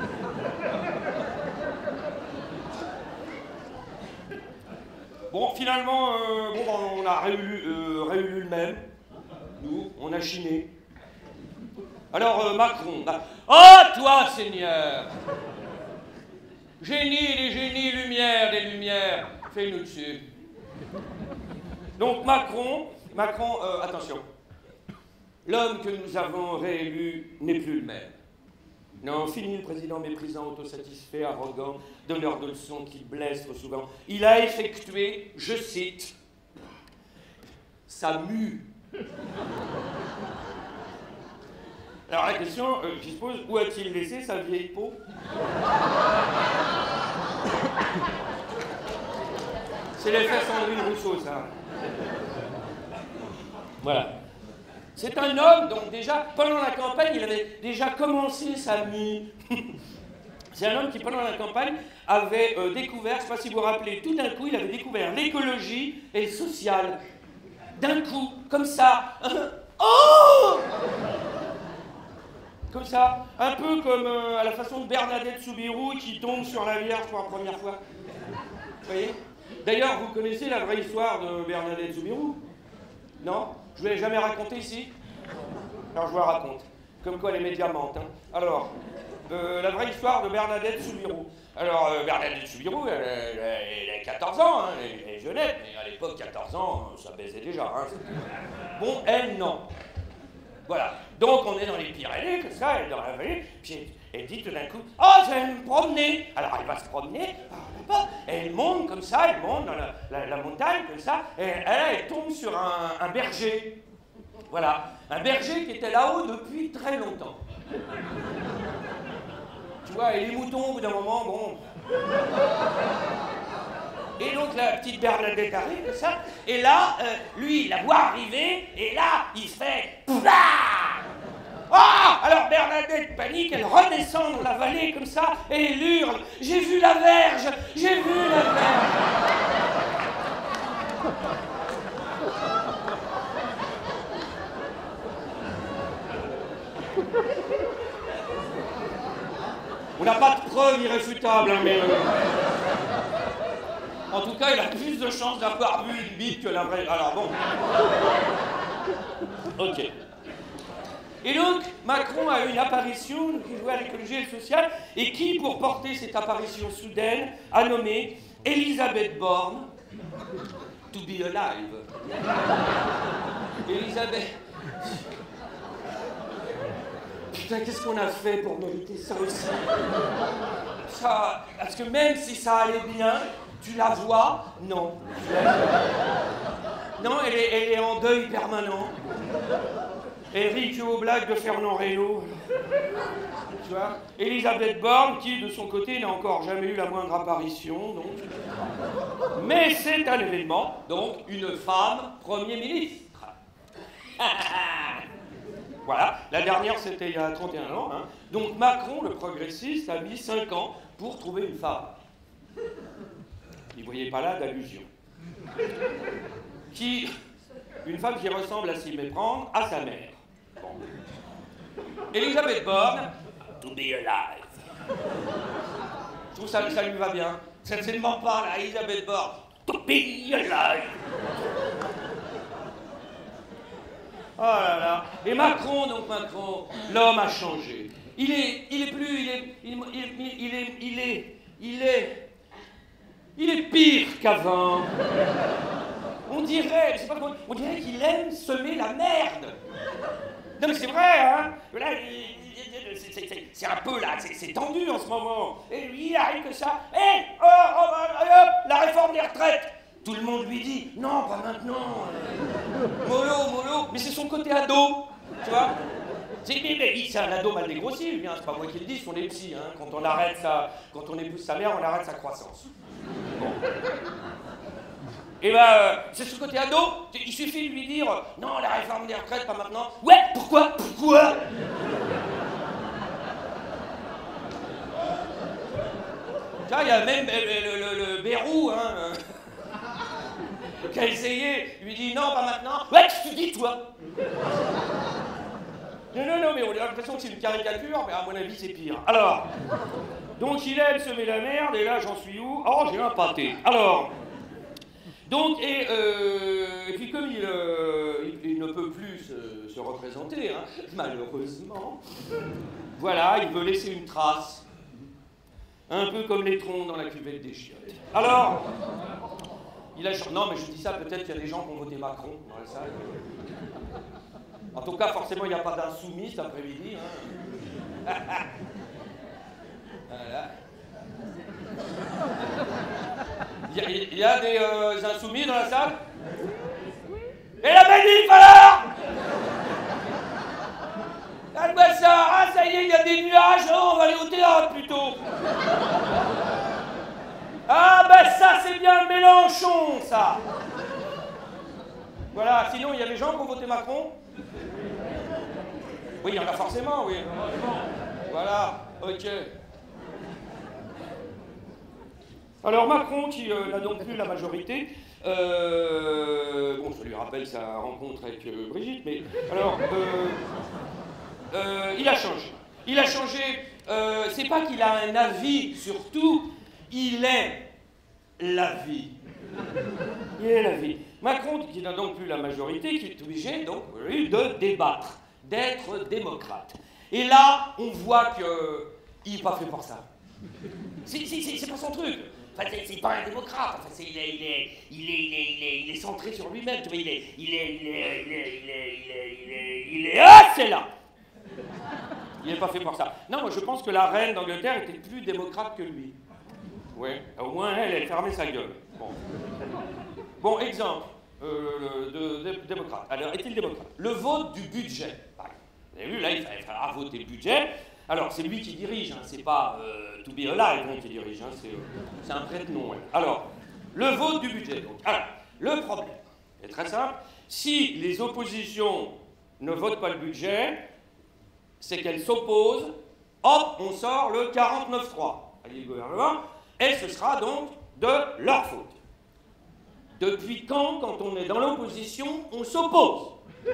Bon, finalement, euh, bon, on a réélu, euh, réélu le même. Nous, on a chiné. Alors, euh, Macron. Bah, oh, toi, Seigneur! Génie des génies, lumière des lumières, fais-nous dessus. Donc, Macron, Macron, euh, attention. L'homme que nous avons réélu n'est plus le même. Non, fini le président méprisant, autosatisfait, arrogant, donneur de leçons qui blesse trop souvent. Il a effectué, je cite, sa mue. Alors la question euh, qui se pose, où a-t-il laissé sa vieille peau? C'est l'effet Sandrine Rousseau, ça. Voilà. C'est un homme, donc déjà, pendant la campagne, il avait déjà commencé sa mue. C'est un homme qui, pendant la campagne, avait euh, découvert, je ne sais pas si vous vous rappelez, tout d'un coup, il avait découvert l'écologie et le social. D'un coup, comme ça. Oh! Comme ça, un peu comme euh, à la façon de Bernadette Soubirous qui tombe sur la Vierge pour la première fois. Vous voyez? D'ailleurs, vous connaissez la vraie histoire de Bernadette Soubirous? Non? Je ne vous l'ai jamais raconté ici? Alors je vous la raconte. Comme quoi les médias mentent. Hein. Alors, euh, la vraie histoire de Bernadette Soubirous. Alors, euh, Bernadette Soubirous, elle, elle, elle a quatorze ans, hein, elle, elle est jeunette, mais à l'époque, quatorze ans, ça baisait déjà. Hein, bon, elle, non. Voilà. Donc, on est dans les Pyrénées, comme ça, elle est dans la vallée, puis elle, elle dit tout d'un coup, « Oh, je vais me promener !» Alors, elle va se promener, et elle monte comme ça, elle monte dans la, la, la montagne, comme ça, et elle, elle tombe sur un, un berger. Voilà. Un berger qui était là-haut depuis très longtemps. Tu vois, et les moutons, au bout d'un moment, bon... Et donc la petite Bernadette arrive, comme ça, et là, euh, lui, il la voit arriver, et là, il fait... Pouah! Ah! Alors Bernadette panique, elle redescend dans la vallée, comme ça, et elle hurle, « J'ai vu la verge! J'ai vu la verge !» On n'a pas de preuves irréfutables, hein, mais... Euh... En tout cas, il a plus de chances d'avoir vu une bite que la vraie... Alors bon... Ok. Et donc, Macron a eu une apparition qui jouait à l'écologie et le social, et qui, pour porter cette apparition soudaine, a nommé Elisabeth Borne to be alive. Elisabeth... Putain, qu'est-ce qu'on a fait pour mériter ça aussi? Ça... Parce que même si ça allait bien, tu la vois? Non. Tu la vois. Non, elle est, elle est en deuil permanent. Éric aux blagues de Fernand Reynaud. Tu vois, Elisabeth Borne, qui de son côté n'a encore jamais eu la moindre apparition, donc. Mais c'est un événement, donc une femme Premier ministre. Voilà, la dernière c'était il y a trente et un ans. Hein. Donc Macron, le progressiste, a mis cinq ans pour trouver une femme. Il ne voyait pas là d'allusion. Qui, une femme qui ressemble à s'y méprendre à sa mère. Bon. Elisabeth Borne, to be alive. Je trouve ça, ça lui va bien. Ça ne ment pas là, Elisabeth Borne, to be alive. Oh là là. Et Macron, donc Macron, l'homme a changé. Il est, il est plus, il est, il, il, il est, il est, il est, il est pire qu'avant. On dirait, je sais pas comment, on dirait qu'il aime semer la merde. Non mais c'est vrai, hein. Là, c'est un peu là, c'est tendu en ce moment. Et lui, il arrive que ça. Hé, hey, oh, oh, oh, oh, la réforme des retraites. Tout le monde lui dit, non, pas maintenant. Mollo, mollo. Mais c'est son côté ado, tu vois. C'est un ado mal dégrossi, hein. C'est pas moi qui le dis, ce sont les psys. Hein. Quand on arrête sa, quand on épouse sa mère, on arrête sa croissance. Bon. Et ben, euh, c'est ce côté ado, il suffit de lui dire « Non, la réforme des retraites, pas maintenant. » « Ouais, pourquoi? Pourquoi ?» Tiens, il y a même le, le, le Bérou, hein, qui a essayé, lui dit « Non, pas maintenant. »« Ouais, qu'est-ce que tu dis, toi ?» Non, non, non, mais on a l'impression que c'est une caricature, mais à mon avis, c'est pire. Alors, donc il aime semer la merde, et là, j'en suis où? Oh, j'ai un pâté. Alors... Donc, et, euh, et puis comme il, euh, il, il ne peut plus se, se représenter, hein, malheureusement, voilà, il veut laisser une trace, un peu comme les troncs dans la cuvette des chiottes. Alors, il a... Non, mais je dis ça, peut-être qu'il y a des gens qui ont voté Macron dans la salle. En tout cas, forcément, il n'y a pas d'insoumis cet après-midi. Hein. Voilà. Il y, y, y a des euh, insoumis dans la salle? Et la manif alors? Regarde-moi ça, ah ça y est, il y a des nuages, oh, on va aller au théâtre plutôt. Ah ben ça c'est bien Mélenchon, ça. Voilà, sinon il y a des gens qui ont voté Macron? Oui, il y en a forcément, oui. Voilà, ok. Alors Macron, qui euh, n'a donc plus la majorité, euh, bon, je lui rappelle sa rencontre avec euh, Brigitte, mais alors, euh, euh, il a changé. Il a changé, euh, c'est pas qu'il a un avis sur tout, il est la vie. Il est la vie. Macron, qui n'a donc plus la majorité, qui est obligé donc lui, de débattre, d'être démocrate. Et là, on voit qu'il n'est pas fait pour ça. C'est pas son truc. Enfin, c'est pas un démocrate. Enfin, c'est, il, est, il, est, il, est, il, est, il, est, il est centré sur lui-même. Tu vois, il est, il est, il est, il est, il est, il est, il est, il est, ah, c'est là. Il n'est pas fait pour ça. Non, moi, je pense que la reine d'Angleterre était plus démocrate que lui. Oui, au moins elle, elle fermait sa gueule. Bon, bon exemple euh, de, de, de démocrate. Alors, est-il démocrate? Le vote du budget. Vous avez vu, là, il va falloir voter le budget. Alors, c'est lui qui dirige, hein, c'est pas euh, To Be Alive hein, qui dirige, hein, c'est euh, un prête-nom. Hein. Alors, le vote du budget. Donc. Alors, le problème est très simple. Si les oppositions ne votent pas le budget, c'est qu'elles s'opposent, hop, on sort le quarante-neuf trois. Allez, le gouvernement, et ce sera donc de leur faute. Depuis quand, quand on est dans l'opposition, on s'oppose?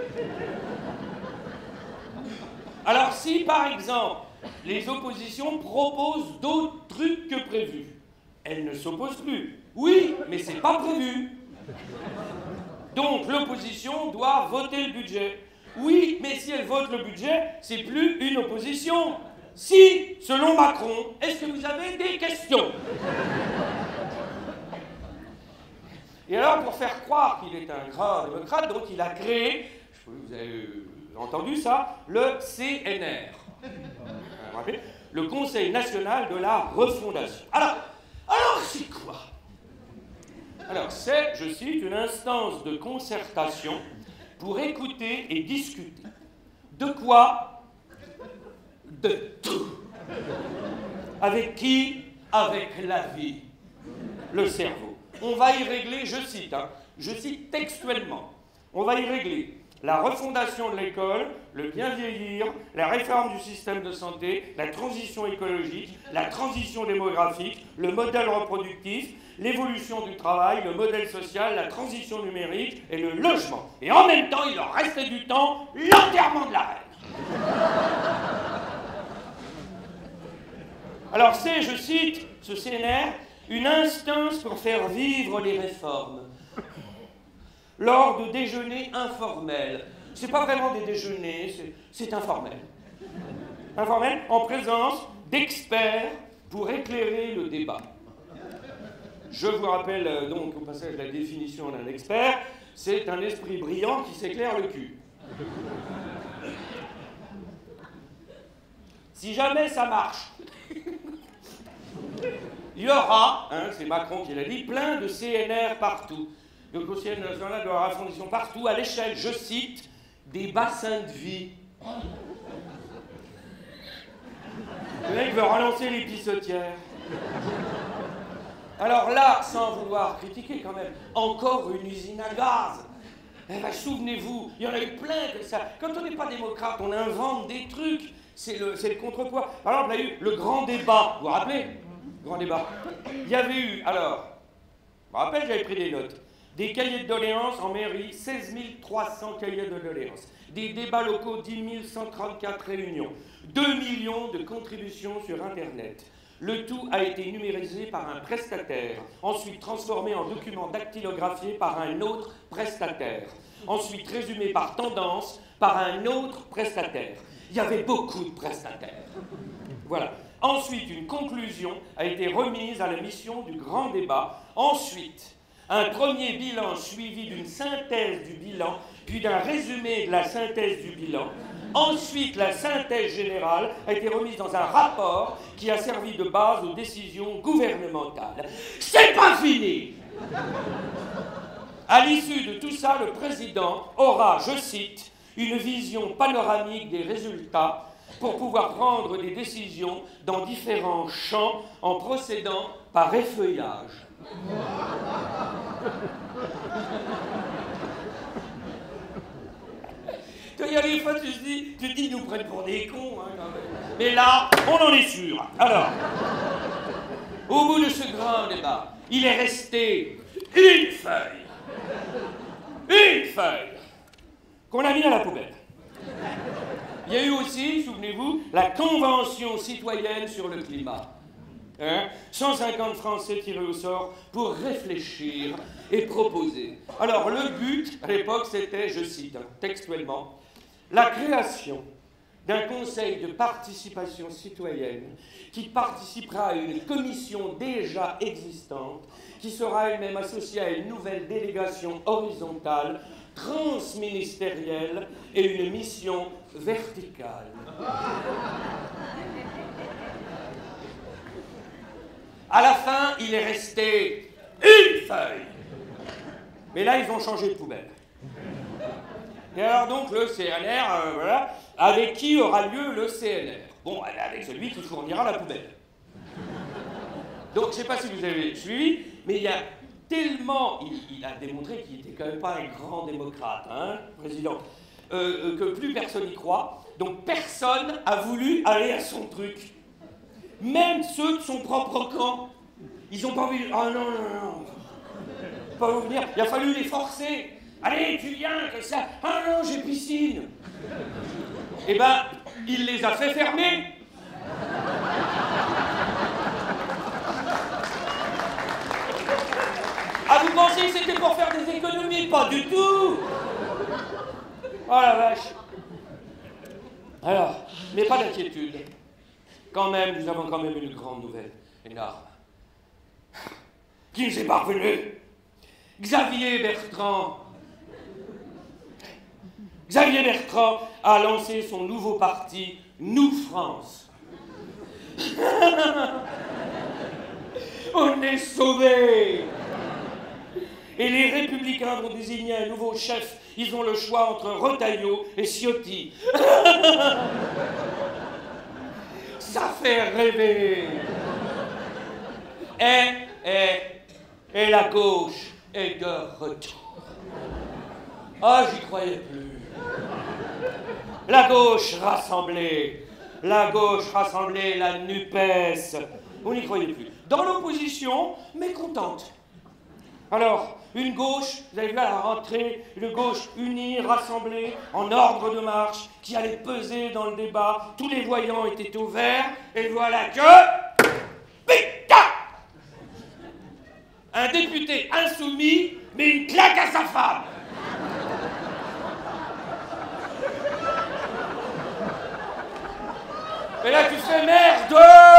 Alors si, par exemple, les oppositions proposent d'autres trucs que prévu, elles ne s'opposent plus. Oui, mais c'est pas prévu. Donc l'opposition doit voter le budget. Oui, mais si elle vote le budget, c'est plus une opposition. Si, selon Macron, est-ce que vous avez des questions? Et alors, pour faire croire qu'il est un grand démocrate, donc il a créé, vous avez entendu ça, le C N R, le Conseil national de la refondation. Alors, alors c'est quoi? Alors, c'est, je cite, une instance de concertation pour écouter et discuter De quoi? De tout. Avec qui? Avec la vie. Le cerveau. On va y régler, je cite, hein, je cite textuellement, on va y régler la refondation de l'école, le bien vieillir, la réforme du système de santé, la transition écologique, la transition démographique, le modèle reproductif, l'évolution du travail, le modèle social, la transition numérique et le logement. Et en même temps, il leur restait du temps, l'enterrement de la reine. Alors c'est, je cite, ce C N R, une instance pour faire vivre les réformes. Lors de déjeuners informels. C'est pas vraiment des déjeuners, c'est informel. Informel en présence d'experts pour éclairer le débat. Je vous rappelle euh, donc au passage la définition d'un expert, c'est un esprit brillant qui s'éclaire le cul. Si jamais ça marche, il y aura, hein, c'est Macron qui l'a dit, plein de C N R partout. Le Conseil national de la refondation partout, à l'échelle, je cite, des bassins de vie. Le mec veut relancer les pissotières. Alors là, sans vouloir critiquer quand même, encore une usine à gaz. Eh ben, souvenez-vous, il y en a eu plein de ça. Quand on n'est pas démocrate, on invente des trucs. C'est le, c'est le contrepoids. Par exemple, il y a eu le grand débat. Vous vous rappelez? Grand débat. Il y avait eu, alors, je me rappelle, j'avais pris des notes. Des cahiers de doléances en mairie, seize mille trois cents cahiers de doléances. Des débats locaux, dix mille cent trente-quatre réunions. deux millions de contributions sur Internet. Le tout a été numérisé par un prestataire, ensuite transformé en document dactylographié par un autre prestataire, ensuite résumé par tendance par un autre prestataire. Il y avait beaucoup de prestataires. Voilà. Ensuite, une conclusion a été remise à la mission du grand débat. Ensuite, un premier bilan suivi d'une synthèse du bilan, puis d'un résumé de la synthèse du bilan. Ensuite, la synthèse générale a été remise dans un rapport qui a servi de base aux décisions gouvernementales. C'est pas fini! À l'issue de tout ça, le président aura, je cite, une vision panoramique des résultats pour pouvoir prendre des décisions dans différents champs en procédant par effeuillage. Il y a des fois, tu te dis, tu te dis, ils nous prennent pour des cons, hein, quand même. Mais là, on en est sûr. Alors, au bout de ce grand débat, il est resté une feuille. Une feuille qu'on a mis à la poubelle. Il y a eu aussi, souvenez-vous, la Convention citoyenne sur le climat. Hein, cent cinquante Français tirés au sort pour réfléchir et proposer. Alors, le but, à l'époque, c'était, je cite, hein, textuellement, la création d'un conseil de participation citoyenne qui participera à une commission déjà existante, qui sera elle-même associée à une nouvelle délégation horizontale, transministérielle et une mission verticale. À la fin, il est resté une feuille. Mais là, ils ont changé de poubelle. Et alors donc, le C N R, euh, voilà, avec qui aura lieu le C N R? Bon, avec celui qui fournira la poubelle. Donc, je ne sais pas si vous avez suivi, mais il y a tellement... Il, il a démontré qu'il n'était quand même pas un grand démocrate, hein, président, euh, que plus personne n'y croit. Donc, personne a voulu aller à son truc. Même ceux de son propre camp. Ils n'ont pas envie... Ah non, non, non. Pas venir. Il a fallu les forcer. Allez, tu viens, que ça... Ah non, j'ai piscine. Eh ben, il les a fait fermer. Ah, vous pensez que c'était pour faire des économies? Pas du tout. Oh la vache. Alors, mais pas d'inquiétude. Quand même, nous avons quand même une grande nouvelle, énorme. Qui nous est parvenu? Xavier Bertrand. Xavier Bertrand a lancé son nouveau parti, Nous France. On est sauvés. Et les Républicains vont désigner un nouveau chef ils ont le choix entre Retailleau et Ciotti. Ça fait rêver. Et, et, et la gauche est de retour. Ah, j'y croyais plus. La gauche rassemblée, la gauche rassemblée, la NUPES, vous n'y croyez plus. Dans l'opposition, mécontente. Alors, une gauche, vous avez vu à la rentrée, une gauche unie, rassemblée, en ordre de marche, qui allait peser dans le débat, tous les voyants étaient au vert, et voilà que... Putain! Un député insoumis met une claque à sa femme. Et là, tu fais merde!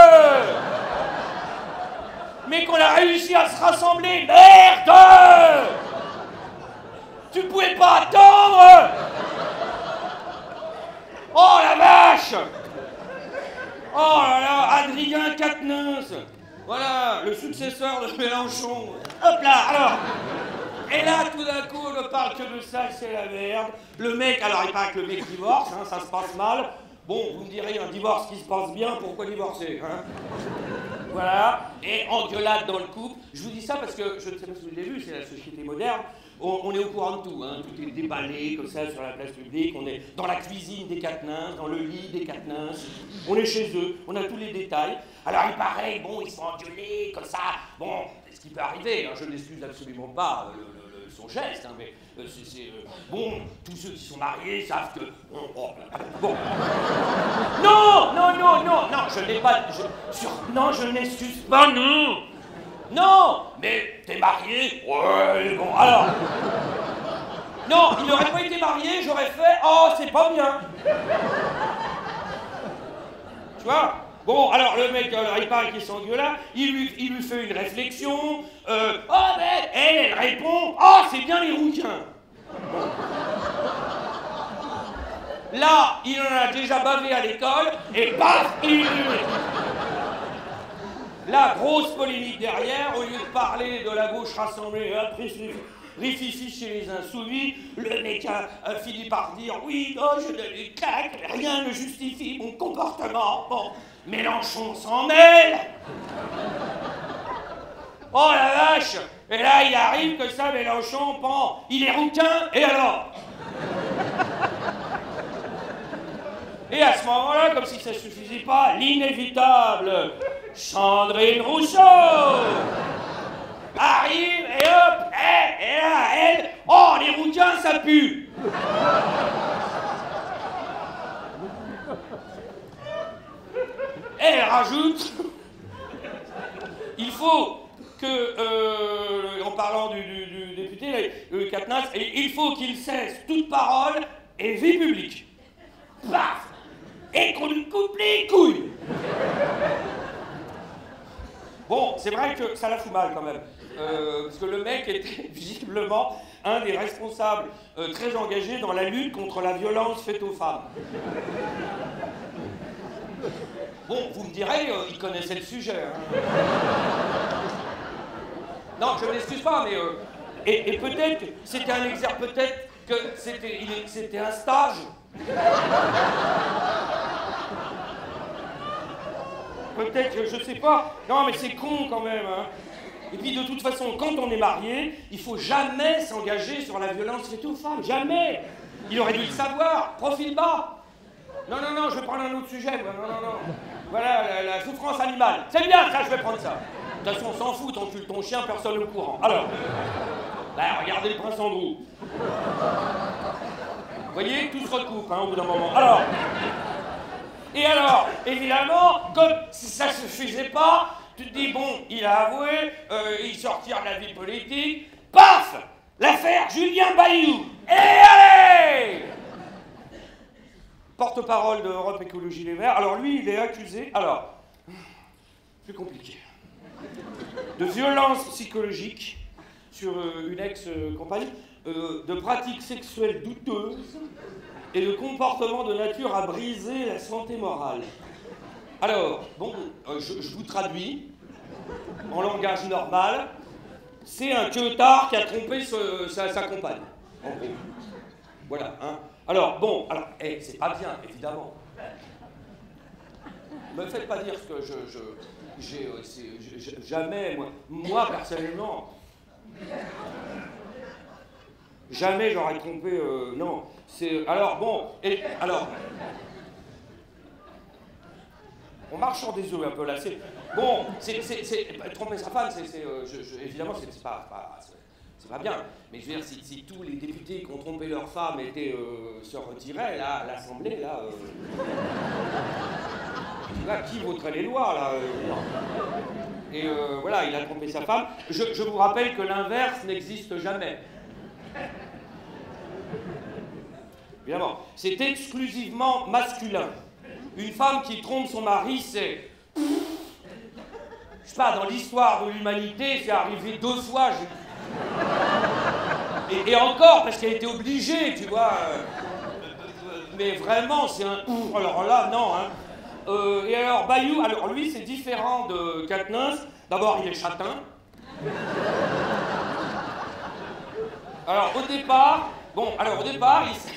Mais qu'on a réussi à se rassembler, merde! Tu pouvais pas attendre! Oh la vache! Oh là là, Adrien Quatennens! Voilà, le successeur de Mélenchon. Hop là, alors! Et là, tout d'un coup, on ne parle que de ça, c'est la merde. Le mec, alors il paraît que le mec divorce, hein, ça se passe mal. Bon, vous me direz, un divorce qui se passe bien, pourquoi divorcer, hein? Voilà, et engueulade dans le couple. Je vous dis ça parce que, je ne sais pas si vous l'avez vu, c'est la société moderne. On, on est au courant de tout, hein. Tout est déballé comme ça sur la place publique. On est dans la cuisine des Quatennens, dans le lit des Quatennens. On est chez eux, on a tous les détails. Alors il paraît, bon, ils sont engueulés comme ça. Bon, c'est ce qui peut arriver, hein. Je n'excuse absolument pas euh, le, le, le, son geste, hein, mais euh, c'est... Euh, bon, tous ceux qui sont mariés savent que... Bon, oh, bon. Non, non, non, non, non, je n'ai pas... Je, sur, non, je n'excuse pas, non. Non, mais t'es marié? Ouais, bon, alors... Non, il n'aurait pas été marié, j'aurais fait... Oh, c'est pas bien. Tu vois? Bon, alors le mec, alors, il paraît qu'il s'engueule là, il lui, il lui fait une réflexion. Euh, oh, mais elle, elle répond... Oh, c'est bien les rouquins. Bon. Là, il en a déjà bavé à l'école, et paf, il lui... La grosse polémique derrière, au lieu de parler de la gauche rassemblée, après rififi chez les insoumis, le mec a, a fini par dire « Oui, oh, je donne une claque, rien ne justifie mon comportement. » Bon, Mélenchon s'en mêle. Oh la vache! Et là, il arrive que ça, Mélenchon, bon, il est rouquin, et alors? Et à ce moment-là, comme si ça ne suffisait pas, l'inévitable Sandrine Rousseau arrive et hop, et, et là, elle, oh, les rouquins, ça pue. Elle rajoute, il faut que, euh, en parlant du, du, du député, le Quatennens, il faut qu'il cesse toute parole et vie publique. Paf! Et qu'on lui coupe les couilles. Bon, c'est vrai que ça la fout mal quand même. Euh, parce que le mec était visiblement un des responsables euh, très engagés dans la lutte contre la violence faite aux femmes. Bon, vous me direz, euh, il connaissait le sujet. Hein. Non, je ne m'excuse pas, mais... Euh, et et peut-être que c'était un exercice, peut-être que c'était, c'était un stage. Peut-être, je, je sais pas. Non, mais c'est con quand même. Hein. Et puis de toute façon, quand on est marié, il faut jamais s'engager sur la violence faite aux femmes. Jamais. Il aurait dû le savoir. Profil bas. Non, non, non, je vais prendre un autre sujet. Non, non, non. Voilà, la, la souffrance animale. C'est bien, ça, je vais prendre ça. De toute façon, on s'en fout, t'encules ton chien, personne n'est au courant. Alors, bah, regardez le prince Andrew. Vous voyez, tout se recoupe, hein, au bout d'un moment. Alors... Et alors, évidemment, comme ça ne suffisait pas, tu te dis, bon, il a avoué, euh, il sortira de la vie politique, paf! L'affaire Julien Bayou. Et allez! Porte-parole de Europe Écologie Les Verts. Alors lui, il est accusé, alors, plus compliqué, de violence psychologique sur euh, une ex-compagne, euh, de pratiques sexuelles douteuses, et le comportement de nature à briser la santé morale. Alors, bon, euh, je, je vous traduis en langage normal. C'est un queutard qui a trompé ce, sa, sa compagne, en gros. Voilà, hein. Alors, bon, alors, eh, c'est pas bien, évidemment. Ne me faites pas dire ce que je... je j'ai, euh, c'est, je, jamais, moi, moi, personnellement... Jamais j'aurais trompé... Euh, non, c'est... Alors, bon, et... Alors... On marche sur des œufs un peu là, c'est... Bon, c'est... Tromper sa femme, c'est... Euh, évidemment, c'est pas... pas c'est pas bien, mais je veux dire, si, si tous les députés qui ont trompé leur femme étaient, euh, se retiraient, là, à l'Assemblée, là... Euh... Là, qui voterait les lois, là euh, Et euh, voilà, il a trompé sa femme. Je, je vous rappelle que l'inverse n'existe jamais. Évidemment, c'est exclusivement masculin. Une femme qui trompe son mari, c'est... Je sais pas, dans l'histoire de l'humanité, c'est arrivé deux fois. Je... Et, et encore, parce qu'elle était obligée, tu vois. Mais vraiment, c'est un... Alors là, non, hein. Euh, et alors, Bayou, alors lui, c'est différent de Quatennens. D'abord, il est châtain. Alors, au départ, bon, alors au départ, il...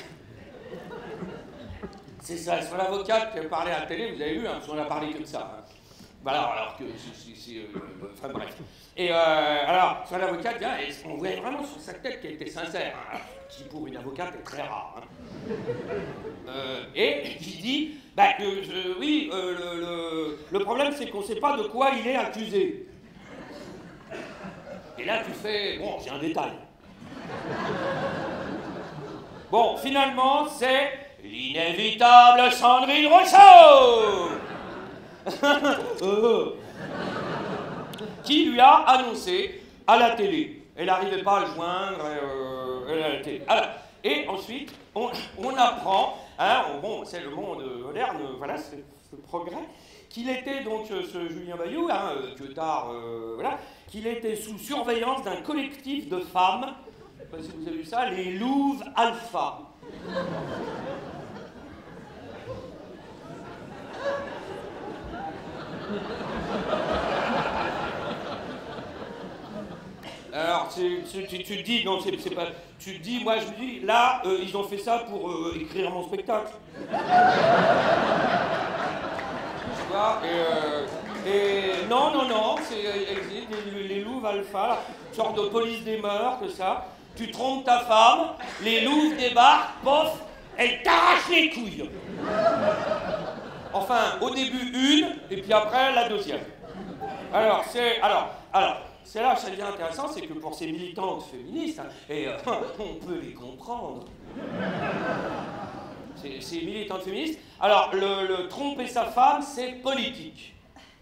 C'est ça, sur l'avocate qui a parlé à la télé, vous avez vu, hein, parce qu'on a parlé comme ça. Hein. Voilà, alors que c'est... Euh, enfin, bref. Et euh, alors, sur l'avocate, on voyait vraiment sur sa tête qu'elle était sincère, hein, qui pour une avocate est très rare. Hein. Euh, et qui dit, bah, euh, je, oui, euh, le, le, le problème c'est qu'on ne sait pas de quoi il est accusé. Et là tu fais, bon, c'est un détail. Bon, finalement, c'est l'inévitable Sandrine Rousseau euh, qui lui a annoncé à la télé. Elle n'arrivait pas à le joindre, euh, elle à la télé. Alors, et ensuite, on, on apprend, hein, on, bon, c'est le monde moderne, voilà, ce, ce progrès, qu'il était donc, ce Julien Bayou, hein, que tard, euh, voilà, qu'il était sous surveillance d'un collectif de femmes, je ne sais pas si vous avez vu ça, les Louves Alpha. Alors, tu, tu, tu te dis, non, c'est pas... Tu te dis, moi je me dis, là, euh, ils ont fait ça pour euh, écrire mon spectacle. Tu vois, et, euh, et non, non, non, c'est les, les louves alpha, sorte de police des mœurs, que ça. Tu trompes ta femme, les louves débarquent, pof, elles t'arrachent les couilles. Enfin, au début une, et puis après la deuxième. Alors, c'est... Alors, alors... C'est là que ça devient intéressant, c'est que pour ces militantes féministes, hein, et euh, on peut les comprendre, ces, ces militantes féministes, alors le, le tromper sa femme, c'est politique.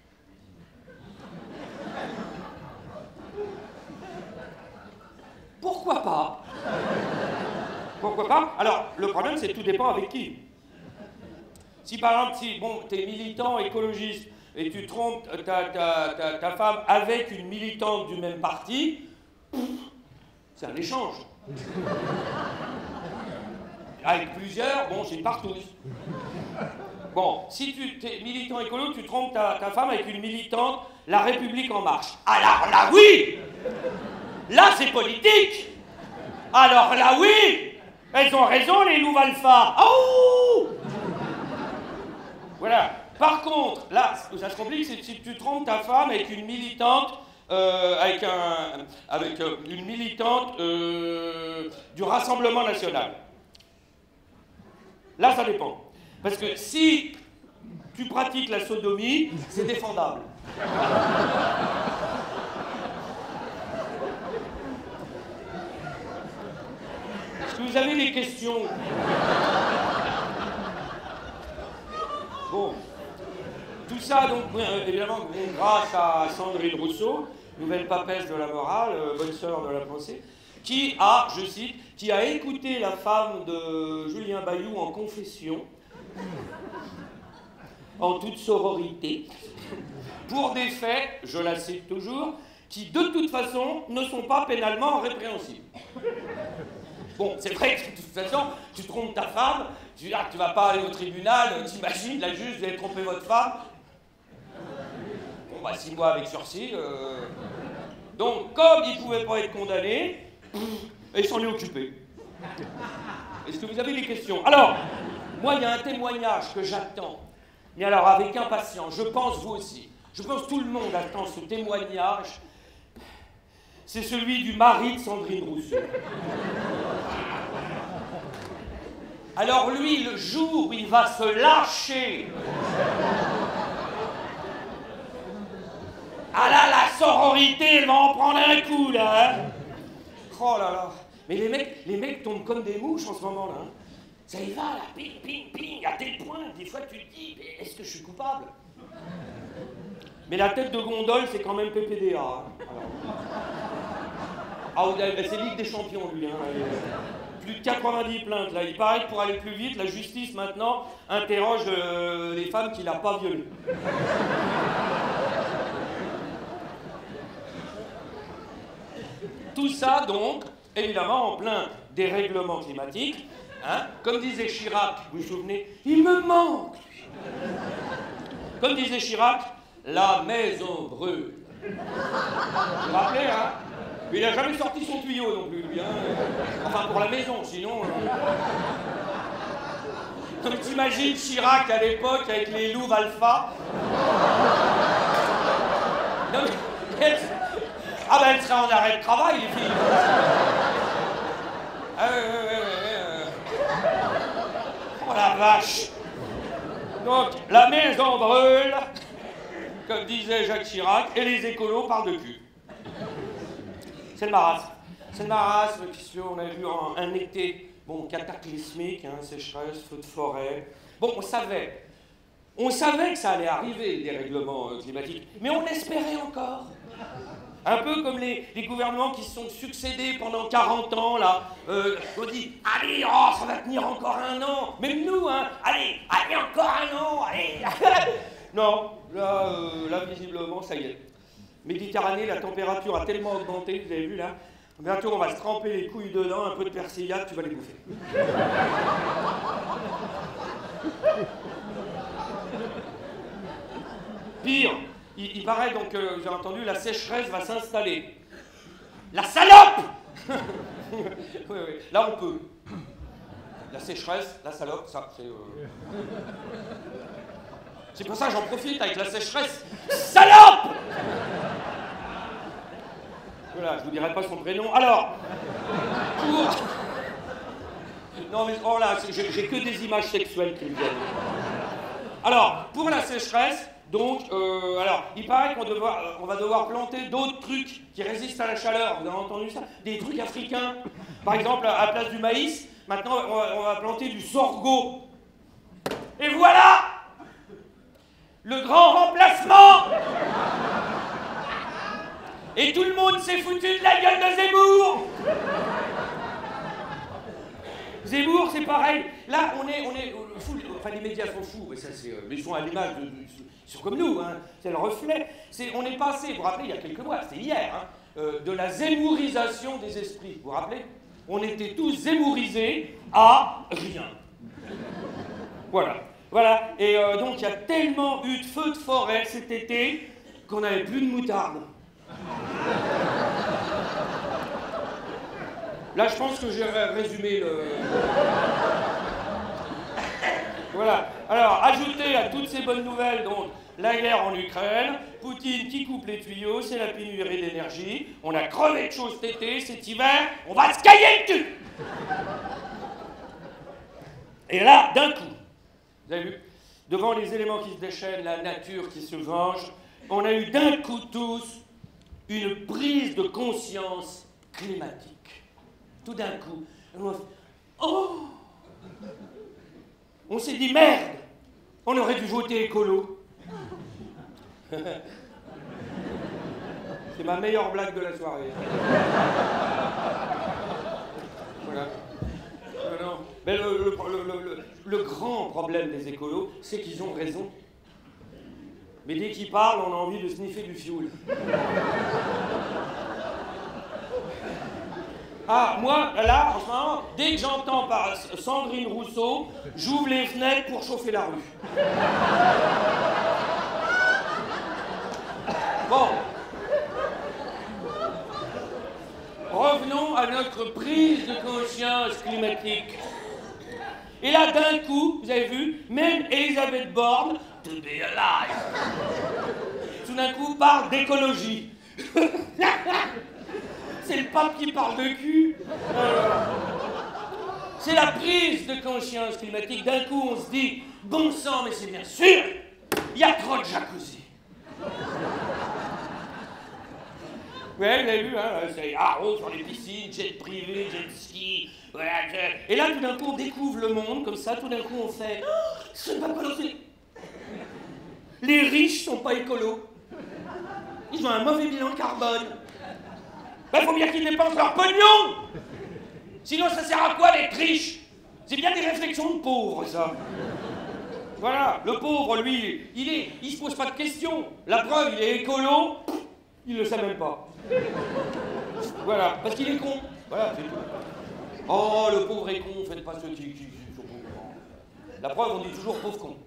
Pourquoi pas? Pourquoi pas? Alors, le problème, c'est que tout dépend avec qui. Si par exemple, si, bon, t'es militant écologiste, et tu trompes ta, ta, ta, ta femme avec une militante du même parti, c'est un échange. Avec plusieurs, bon, c'est une partouze. Bon, si tu es militant écolo, tu trompes ta, ta femme avec une militante La République En Marche. Alors là, oui! Là, c'est politique! Alors là, oui! Elles ont raison, les loups alpha! Oh! Voilà. Par contre, là, ça se complique, c'est si tu trompes ta femme avec une militante, euh, avec, un, avec euh, une militante euh, du Rassemblement National. Là, ça dépend. Parce que si tu pratiques la sodomie, c'est défendable. Est-ce que vous avez des questions? Bon. Tout ça, donc, évidemment, grâce à Sandrine Rousseau, nouvelle papesse de la morale, euh, bonne sœur de la pensée, qui a, je cite, qui a écouté la femme de Julien Bayou en confession, en toute sororité, pour des faits, je la cite toujours, qui de toute façon ne sont pas pénalement répréhensibles. Bon, c'est vrai que de toute façon, tu trompes ta femme, tu ne vas pas aller au tribunal, t'imagines, la juge, vous avez trompé votre femme. Bon, bah, six mois avec sursis. Euh... Donc, comme il ne pouvait pas être condamné, il s'en est occupé. Est-ce que vous avez des questions? Alors, moi, il y a un témoignage que j'attends. Mais alors, avec impatience, je pense vous aussi. Je pense que tout le monde attend ce témoignage. C'est celui du mari de Sandrine Rousseau. Alors lui, le jour où il va se lâcher... Ah là, la sororité, elle va en prendre un coup, là, hein. Oh là là. Mais les mecs, les mecs tombent comme des mouches en ce moment, là. Hein. Ça y va, là, ping, ping, ping, à tel point, des fois tu te dis, mais est-ce que je suis coupable? Mais la tête de gondole, c'est quand même P P D A. Hein. Ah, c'est Ligue des Champions, lui. Hein. Plus de quatre-vingt-dix plaintes, là. Il paraît que pour aller plus vite, la justice, maintenant, interroge euh, les femmes qu'il n'a pas violées. Tout ça, donc, évidemment, en plein dérèglement climatique. Hein, comme disait Chirac, vous vous souvenez, il me manque. Comme disait Chirac, la maison brûle. Vous vous rappelez, hein? Il n'a jamais sorti son tuyau non plus, lui. Hein. Enfin, pour la maison, sinon... Euh... Comme t'imagines Chirac à l'époque avec les louves alpha. Non, mais... Ah ben, elle serait en arrêt de travail, les filles. Ah ouais, ouais, ouais, ouais. Oh la vache. Donc, la maison brûle, comme disait Jacques Chirac, et les écolos parlent de cul. C'est le marasme. C'est le marasme, on a vu un, un été, bon, cataclysmique, hein, sécheresse, feux de forêt. Bon, on savait. On savait que ça allait arriver, le dérèglement euh, climatique, mais on espérait encore. Un peu comme les, les gouvernements qui se sont succédés pendant quarante ans, là. Euh, on dit, allez, oh, ça va tenir encore un an. Même nous, hein, allez, allez, encore un an, allez. Non, là, euh, là, visiblement, ça y est. Méditerranée, la température a tellement augmenté, vous avez vu, là. Bientôt, on va se tremper les couilles dedans, un peu de persillade, tu vas les bouffer. Pire. Il, il paraît donc, euh, j'ai entendu, la sécheresse va s'installer. La salope. Oui, oui, là on peut. La sécheresse, la salope, ça, c'est... Euh... C'est pour ça que j'en profite avec la sécheresse. Salope. Voilà, je vous dirai pas son prénom. Alors, pour... Non mais, oh là, j'ai que des images sexuelles qui me viennent. Alors, pour la sécheresse, donc, euh, alors, il paraît qu'on euh, va devoir planter d'autres trucs qui résistent à la chaleur. Vous avez entendu ça? Des trucs africains. Par exemple, à la place du maïs, maintenant, on va, on va planter du sorgho. Et voilà le grand remplacement. Et tout le monde s'est foutu de la gueule de Zemmour. Zemmour, c'est pareil. Là, on est, on est fou. Enfin, les médias sont fous, mais ça, c'est, ils sont à l'image de, de, ils sont comme nous, hein. C'est le reflet. C'est, on est passé, vous vous rappelez, il y a quelques mois, c'était hier, hein, euh, de la zémourisation des esprits. Vous vous rappelez? On était tous zémourisés à rien. Voilà, voilà. Et euh, donc, il y a tellement eu de feux de forêt cet été qu'on n'avait plus de moutarde. Là, je pense que j'ai résumé le... Voilà. Alors, ajoutez à toutes ces bonnes nouvelles, donc, la guerre en Ukraine, Poutine qui coupe les tuyaux, c'est la pénurie d'énergie, on a crevé de chaud cet été, cet hiver, on va se cailler le cul. Et là, d'un coup, vous avez vu, devant les éléments qui se déchaînent, la nature qui se venge, on a eu d'un coup tous une prise de conscience climatique. Tout d'un coup, on, oh, on s'est dit merde, on aurait dû voter écolo. C'est ma meilleure blague de la soirée. Voilà. Non, mais le, le, le, le, le grand problème des écolos, c'est qu'ils ont raison. Mais dès qu'ils parlent, on a envie de sniffer du fioul. Ah, moi, là, en ce moment, dès que j'entends par Sandrine Rousseau, j'ouvre les fenêtres pour chauffer la rue. Bon. Revenons à notre prise de conscience climatique. Et là, d'un coup, vous avez vu, même Elisabeth Borne, to be alive, tout d'un coup parle d'écologie. C'est le pape qui parle de cul. Euh, c'est la prise de conscience climatique. D'un coup, on se dit, bon sang, mais c'est bien sûr, il y a trop de jacuzzi. Ouais, vous avez vu, hein, c'est haro sur les piscines, jet privé, jet ski, voilà, jet... Et là, tout d'un coup, on découvre le monde, comme ça, tout d'un coup, on fait... Oh, c'est pas possible. Les riches sont pas écolos. Ils ont un mauvais bilan carbone. Ben, faut bien qu'ils dépensent leur pognon. Sinon, ça sert à quoi d'être riche? C'est bien des réflexions de pauvres, ça. Voilà, le pauvre, lui, il est, il se pose pas de questions. La preuve, il est écolo, il le sait même pas. Voilà, parce qu'il est con. Voilà, c'est tout. Oh, le pauvre est con, faites pas ceux qui, qui, qui sont pauvres. La preuve, on dit toujours pauvre con.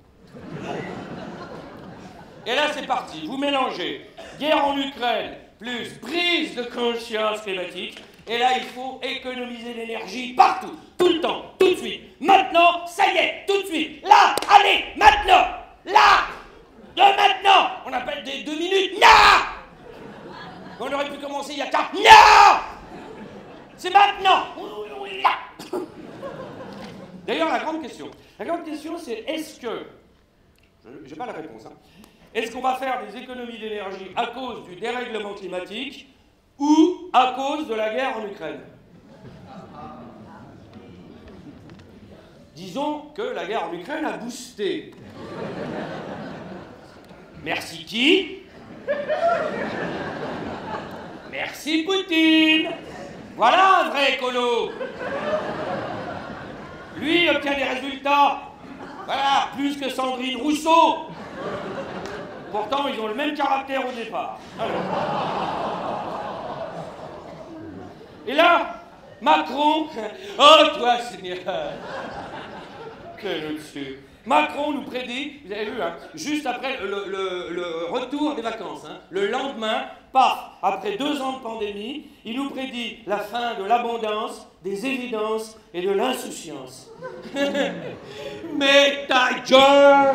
Et là, c'est parti. Vous mélangez guerre en Ukraine plus prise de conscience climatique. Et là, il faut économiser l'énergie partout, tout le temps, tout de suite. Maintenant, ça y est, tout de suite. Là, allez, maintenant, là, de maintenant. On appelle des deux minutes. Non! On aurait pu commencer il y a quatre. Non! C'est maintenant. D'ailleurs, la grande question, la grande question, c'est est-ce que, je n'ai pas la réponse, hein, est-ce qu'on va faire des économies d'énergie à cause du dérèglement climatique ou à cause de la guerre en Ukraine? Disons que la guerre en Ukraine a boosté. Merci qui? Merci Poutine. Voilà un vrai écolo. Lui obtient des résultats. Voilà, plus que Sandrine Rousseau. Pourtant, ils ont le même caractère au départ. Alors. Et là, Macron, oh toi Seigneur, quel au-dessus. Macron nous prédit, vous avez vu, hein, juste après le, le, le retour des vacances, hein, le lendemain, paf, après deux ans de pandémie, il nous prédit la fin de l'abondance, des évidences et de l'insouciance. Mais ta gueule!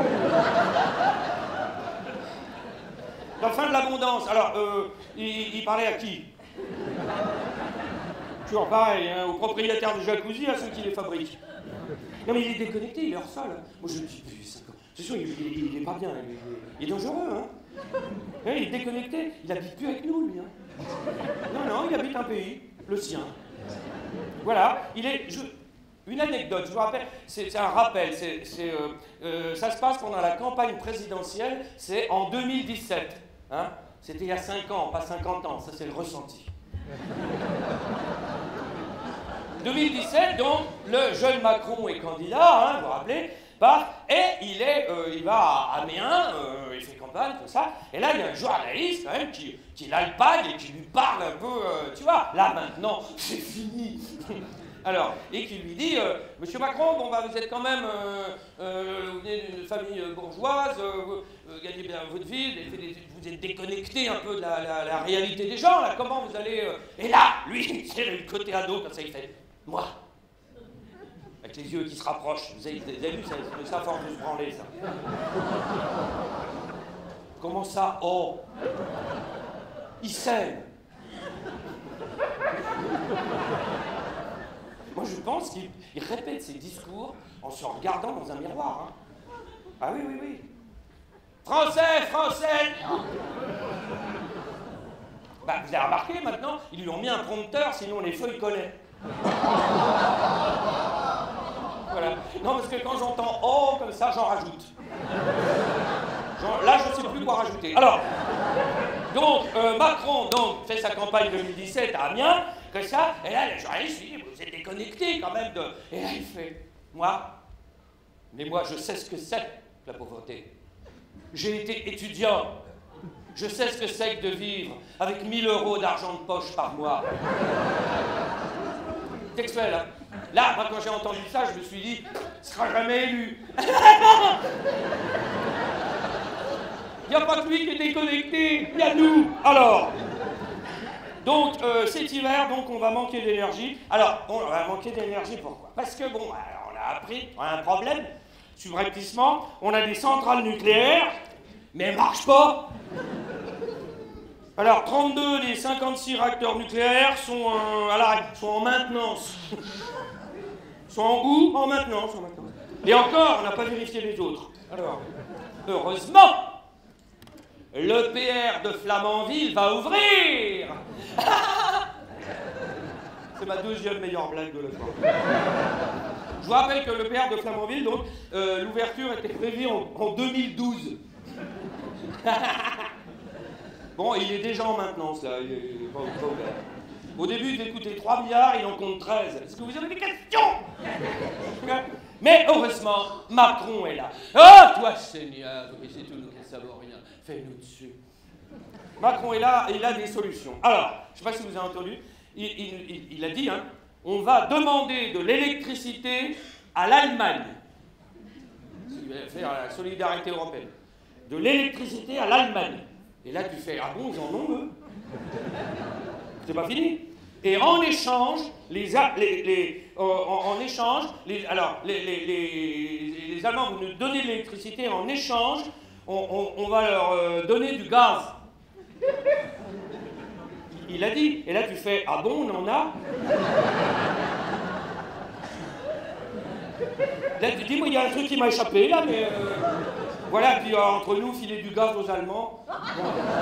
La fin de l'abondance. Alors, euh, il, il parlait à qui? Toujours pareil, hein, aux propriétaires de jacuzzi, à ceux qui les fabriquent. Non mais il est déconnecté, il est hors sol. Moi je me dis, c'est sûr, il, il, il est pas bien, il est, il est dangereux, hein. Ouais, il est déconnecté, il habite plus avec nous, lui. Hein. Non, non, il habite un pays, le sien. Voilà, il est... Je, une anecdote, je vous rappelle, c'est un rappel, c'est, c'est, euh, euh, ça se passe pendant la campagne présidentielle, c'est en deux mille dix-sept. Hein. C'était il y a cinq ans, pas cinquante ans, ça c'est le ressenti. deux mille dix-sept, donc, le jeune Macron est candidat, hein, vous vous rappelez, bah, et il, est, euh, il va à Amiens, euh, il fait campagne, tout ça, et là, il y a un journaliste, quand même, qui, qui l'iPad et qui lui parle un peu, euh, tu vois, là, maintenant, c'est fini. Alors, et qui lui dit, euh, Monsieur Macron, bon, bah, vous êtes quand même, euh, euh, vous venez d'une famille bourgeoise, euh, vous euh, gagnez bien votre vie, vous, avez des, vous êtes déconnecté un peu de la, la, la réalité des gens, là, comment vous allez... Euh... Et là, lui, il tire le côté ado, comme ça, il fait... Moi, avec les yeux qui se rapprochent, vous avez, vous avez vu, ça, ça force de se branler, ça. Comment ça? Oh, il s'aime. Moi, je pense qu'il répète ses discours en se regardant dans un miroir. Hein. Ah oui, oui, oui. Français, français. Bah, vous avez remarqué maintenant, ils lui ont mis un prompteur, sinon les feuilles collaient. Voilà. Non, parce que quand j'entends « oh » comme ça, j'en rajoute. Genre, là, je ne sais plus quoi rajouter. Alors, donc, euh, Macron donc, fait sa campagne deux mille dix-sept à Amiens, que ça, et là, le journaliste lui dit « vous êtes déconnecté quand même de... » Et là, il fait « moi, mais moi, je sais ce que c'est, la pauvreté. J'ai été étudiant. Je sais ce que c'est que de vivre avec mille euros d'argent de poche par mois. » Textuel, hein. Là, moi, quand j'ai entendu ça, je me suis dit, il sera jamais élu. Il n'y a pas que lui qui est déconnecté, il y a nous. Alors, donc, euh, cet hiver, donc, on va manquer d'énergie. Alors, bon, on va manquer d'énergie, pourquoi? Parce que, bon, alors, on appris, on a un problème. Subrepticement, on a des centrales nucléaires, mais elles ne marchent pas. Alors, trente-deux des cinquante-six réacteurs nucléaires sont, euh, à l'arrêt, sont en maintenance. Sont en où? En maintenance, en maintenance. Et encore, on n'a pas vérifié les autres. Alors, heureusement, l'E P R de Flamanville va ouvrir. C'est ma deuxième meilleure blague de la soirée. Je vous rappelle que l'E P R de Flamanville, donc, euh, l'ouverture était prévue en, en deux mille douze. Bon, il est déjà en maintenance, là. Il est pas, pas ouvert. Au début, il devait coûter trois milliards, il en compte treize. Est-ce que vous avez des questions? Mais heureusement, Macron est là. Oh, toi, Seigneur, c'est tout, nous ne savons rien. Fais-nous dessus. Macron est là et il a des solutions. Alors, je ne sais pas si vous avez entendu, il, il, il, il a dit, hein, on va demander de l'électricité à l'Allemagne. Il va faire la solidarité européenne. De l'électricité à l'Allemagne. Et là, tu fais, ah bon, ils en ont, eux? C'est pas fini. Et en échange, les, les, les, euh, en, en échange, les, alors, les, les, les, les Allemands vont nous donner de l'électricité, en échange, on, on, on va leur euh, donner du gaz. Il a dit. Et là, tu fais, ah bon, on en a? Là, tu dis, moi, il y a un truc qui m'a échappé, là, mais... Euh, voilà, puis euh, entre nous, filer du gaz aux Allemands. Bon.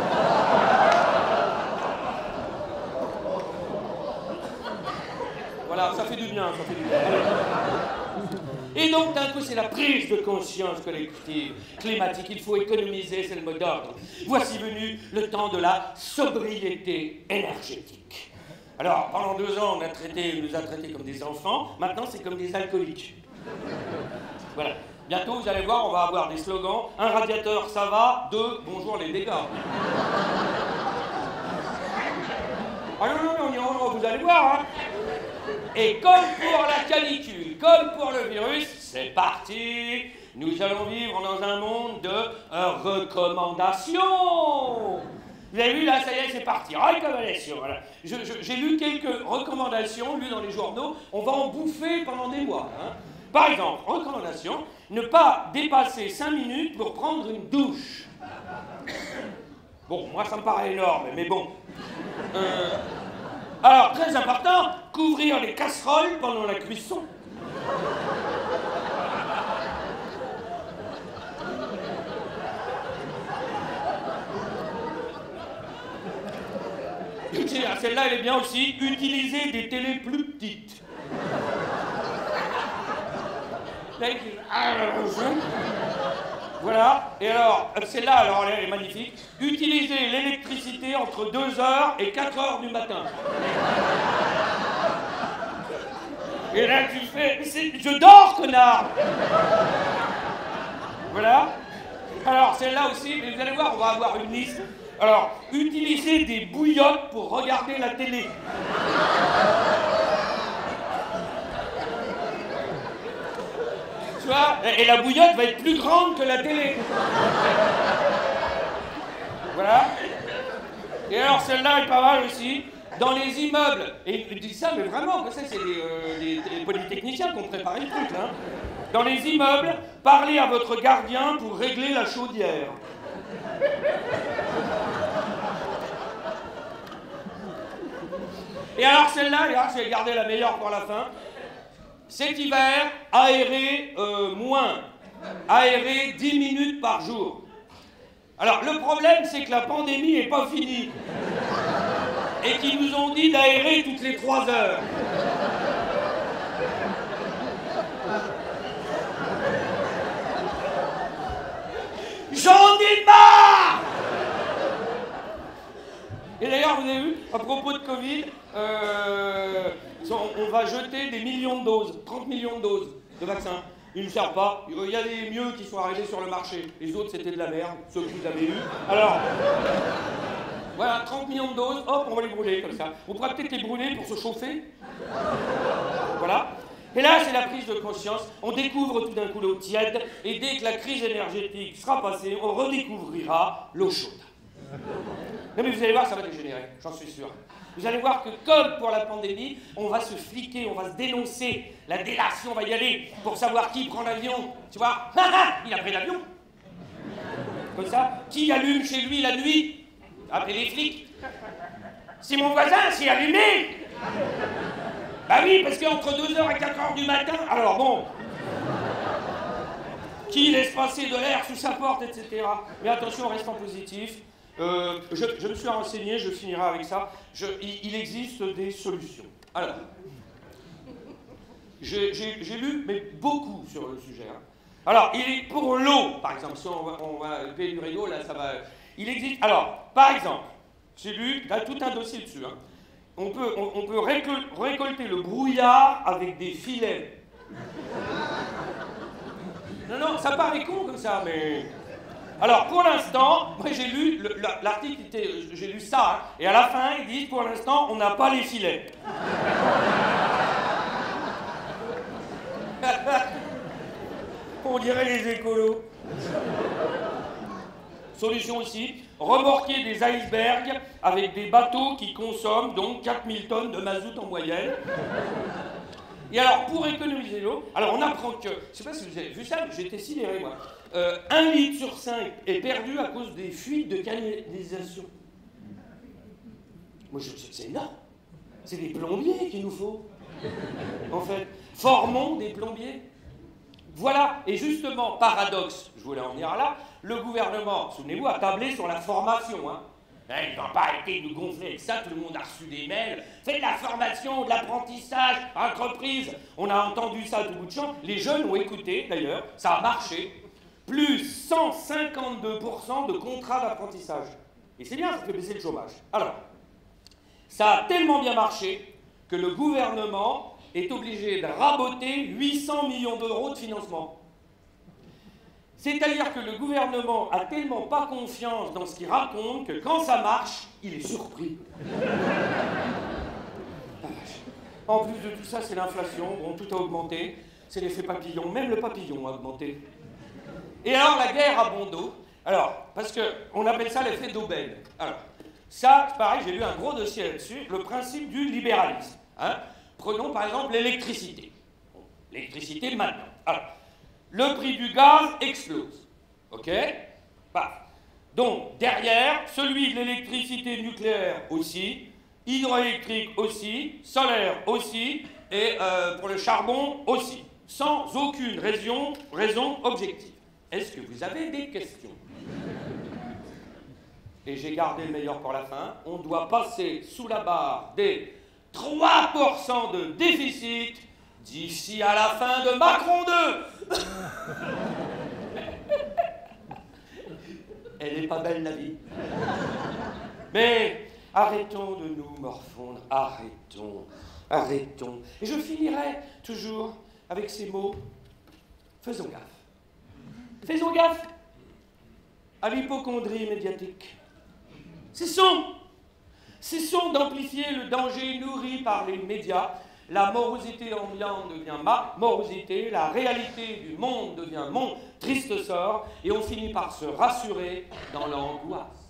Voilà, ça fait du bien, ça fait du bien. Et donc, d'un coup, c'est la prise de conscience collective, climatique. Il faut économiser, c'est le mot d'ordre. Voici venu le temps de la sobriété énergétique. Alors, pendant deux ans, on, a traité, on nous a traités comme des enfants. Maintenant, c'est comme des alcooliques. Voilà. Bientôt, vous allez voir, on va avoir des slogans. Un radiateur, ça va. Deux, bonjour les dégâts. Ah non, non, non, on, vous allez voir, hein. Et comme pour la canicule, comme pour le virus, c'est parti. Nous allons vivre dans un monde de euh, recommandations. Vous avez vu, là, ça y est, c'est parti. Recommandations, voilà. Je, je, j'ai lu quelques recommandations, lues dans les journaux. On va en bouffer pendant des mois, hein. Par exemple, recommandation, ne pas dépasser cinq minutes pour prendre une douche. Bon, moi, ça me paraît énorme, mais bon. Euh, alors, très important, couvrir les casseroles pendant la cuisson. Celle-là, elle est bien aussi. Utiliser des télés plus petites. Voilà. Et alors, celle-là, alors, elle est magnifique. Utiliser l'électricité entre deux heures et quatre heures du matin. Et là, tu fais... Je dors, connard! Voilà. Alors, celle-là aussi, vous allez voir, on va avoir une liste. Alors, utiliser des bouillottes pour regarder la télé. Tu vois, et la bouillotte va être plus grande que la télé. Voilà. Et alors, celle-là est pas mal aussi. Dans les immeubles, et je dis ça, mais vraiment, ça, c'est les, euh, les, les polytechniciens qui ont préparé le truc, hein. Dans les immeubles, parlez à votre gardien pour régler la chaudière. Et alors celle-là, là, je vais garder la meilleure pour la fin. Cet hiver, aérer euh, moins. Aérer dix minutes par jour. Alors le problème, c'est que la pandémie n'est pas finie. Et qu'ils nous ont dit d'aérer toutes les trois heures. J'en ai marre! Et d'ailleurs, vous avez vu, à propos de Covid, euh, on va jeter des millions de doses, trente millions de doses de vaccins. Ils ne servent pas. Il y a des mieux qui sont arrivés sur le marché. Les autres, c'était de la merde, ceux que vous avez eus. Alors, voilà, trente millions de doses, hop, on va les brûler comme ça. On pourra peut-être les brûler pour se chauffer. Voilà. Et là, c'est la prise de conscience. On découvre tout d'un coup l'eau tiède, et dès que la crise énergétique sera passée, on redécouvrira l'eau chaude. Non mais vous allez voir, ça va dégénérer, j'en suis sûr. Vous allez voir que comme pour la pandémie, on va se fliquer, on va se dénoncer. La délation va y aller pour savoir qui prend l'avion. Tu vois? Il a pris l'avion. Comme ça, qui allume chez lui la nuit? Appelez les flics. C'est mon voisin, c'est allumé. Bah oui, parce qu'entre deux heures et quatre heures du matin, alors bon, qui laisse passer de l'air sous sa porte, et cetera. Mais attention, restant positif. Euh, je, je me suis renseigné, je finirai avec ça. Je, il, il existe des solutions. Alors, j'ai lu, mais beaucoup sur le sujet. Hein. Alors, il est pour l'eau, par exemple, si on va, on va payer du rideau, là, ça va. Il existe. Alors, par exemple, j'ai lu, il y a tout un dossier dessus. Hein. On peut, on, on peut récol, récolter le brouillard avec des filets. Non, non, ça paraît con comme ça, mais. Alors, pour l'instant, moi j'ai lu, l'article était, j'ai lu ça, hein, et à la fin, ils disent, pour l'instant, on n'a pas les filets. On dirait les écolos. Solution aussi, remorquer des icebergs avec des bateaux qui consomment donc quatre mille tonnes de mazout en moyenne. Et alors, pour économiser l'eau, alors on apprend que, je ne sais pas si vous avez vu ça, j'étais sidéré moi, euh, un litre sur cinq est perdu à cause des fuites de canalisation. Moi, c'est énorme. C'est des plombiers qu'il nous faut. En fait, formons des plombiers. Voilà, et justement, paradoxe, je voulais en venir là, le gouvernement, souvenez-vous, a tablé sur la formation, hein. Hein, ils n'ont pas arrêté de nous gonfler avec ça, tout le monde a reçu des mails. Faites de la formation, de l'apprentissage, entreprise. On a entendu ça à tout bout de champ. Les jeunes ont écouté, d'ailleurs, ça a marché. Plus cent cinquante-deux pour cent de contrats d'apprentissage. Et c'est bien, ça fait baisser le chômage. Alors, ça a tellement bien marché que le gouvernement est obligé de raboter huit cents millions d'euros de financement. C'est-à-dire que le gouvernement a tellement pas confiance dans ce qu'il raconte que quand ça marche, il est surpris. En plus de tout ça, c'est l'inflation. Bon, tout a augmenté. C'est l'effet papillon. Même le papillon a augmenté. Et alors, la guerre à bon dos. Alors, parce qu'on appelle ça l'effet d'aubaine. Alors, ça, pareil, j'ai lu un gros dossier là-dessus. Le principe du libéralisme. Hein. Prenons par exemple l'électricité. Bon, l'électricité maintenant. Alors, le prix du gaz explose. OK? Paf. Donc, derrière, celui de l'électricité nucléaire aussi, hydroélectrique aussi, solaire aussi, et euh, pour le charbon aussi. Sans aucune raison, raison objective. Est-ce que vous avez des questions? Et j'ai gardé le meilleur pour la fin. On doit passer sous la barre des trois pour cent de déficit d'ici à la fin de Macron deux. Elle n'est pas belle, la vie. Mais arrêtons de nous morfondre, arrêtons, arrêtons. Et je finirai toujours avec ces mots. Faisons gaffe. Faisons gaffe à l'hypocondrie médiatique. Cessons, cessons d'amplifier le danger nourri par les médias. La morosité ambiante devient ma morosité, la réalité du monde devient mon triste sort, et on finit par se rassurer dans l'angoisse.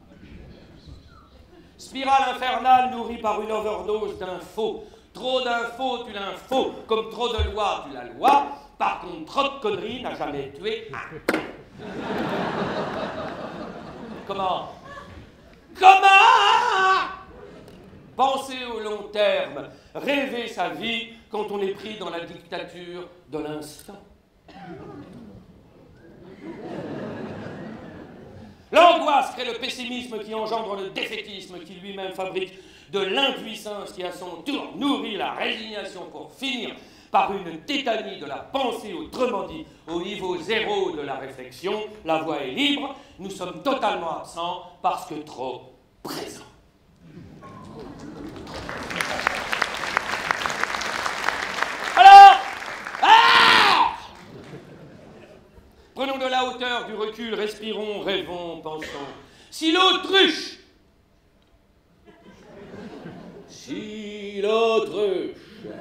Spirale infernale nourrie par une overdose d'infos. Trop d'infos, tu l'info, comme trop de lois, tu la loi. Par contre, trop de conneries n'a jamais tué un. Comment? Comment? Penser au long terme, rêver sa vie quand on est pris dans la dictature de l'instant. L'angoisse crée le pessimisme qui engendre le défaitisme qui lui-même fabrique de l'impuissance qui à son tour nourrit la résignation pour finir par une tétanie de la pensée, autrement dit au niveau zéro de la réflexion. La voie est libre, nous sommes totalement absents parce que trop présents. Alors, ah prenons de la hauteur, du recul, respirons, rêvons, pensons. Si l'autruche, si l'autruche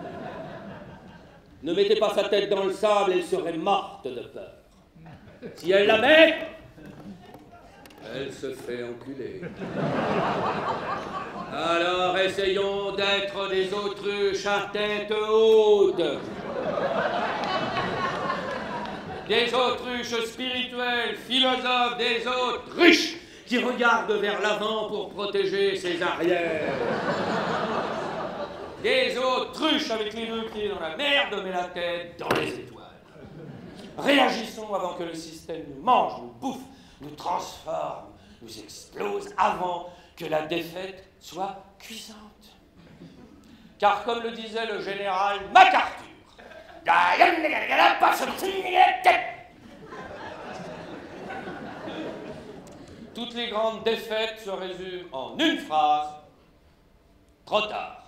ne mettait pas sa tête dans le sable, elle serait morte de peur. Si elle la met, elle se fait enculer. Alors essayons d'être des autruches à tête haute. Des autruches spirituelles, philosophes, des autruches qui regardent vers l'avant pour protéger ses arrières. Des autruches avec les deux pieds dans la merde, mais la tête dans les étoiles. Réagissons avant que le système nous mange, nous bouffe, nous transforme, nous explose, avant que la défaite soit cuisante. Car comme le disait le général MacArthur, toutes les grandes défaites se résument en une phrase: trop tard.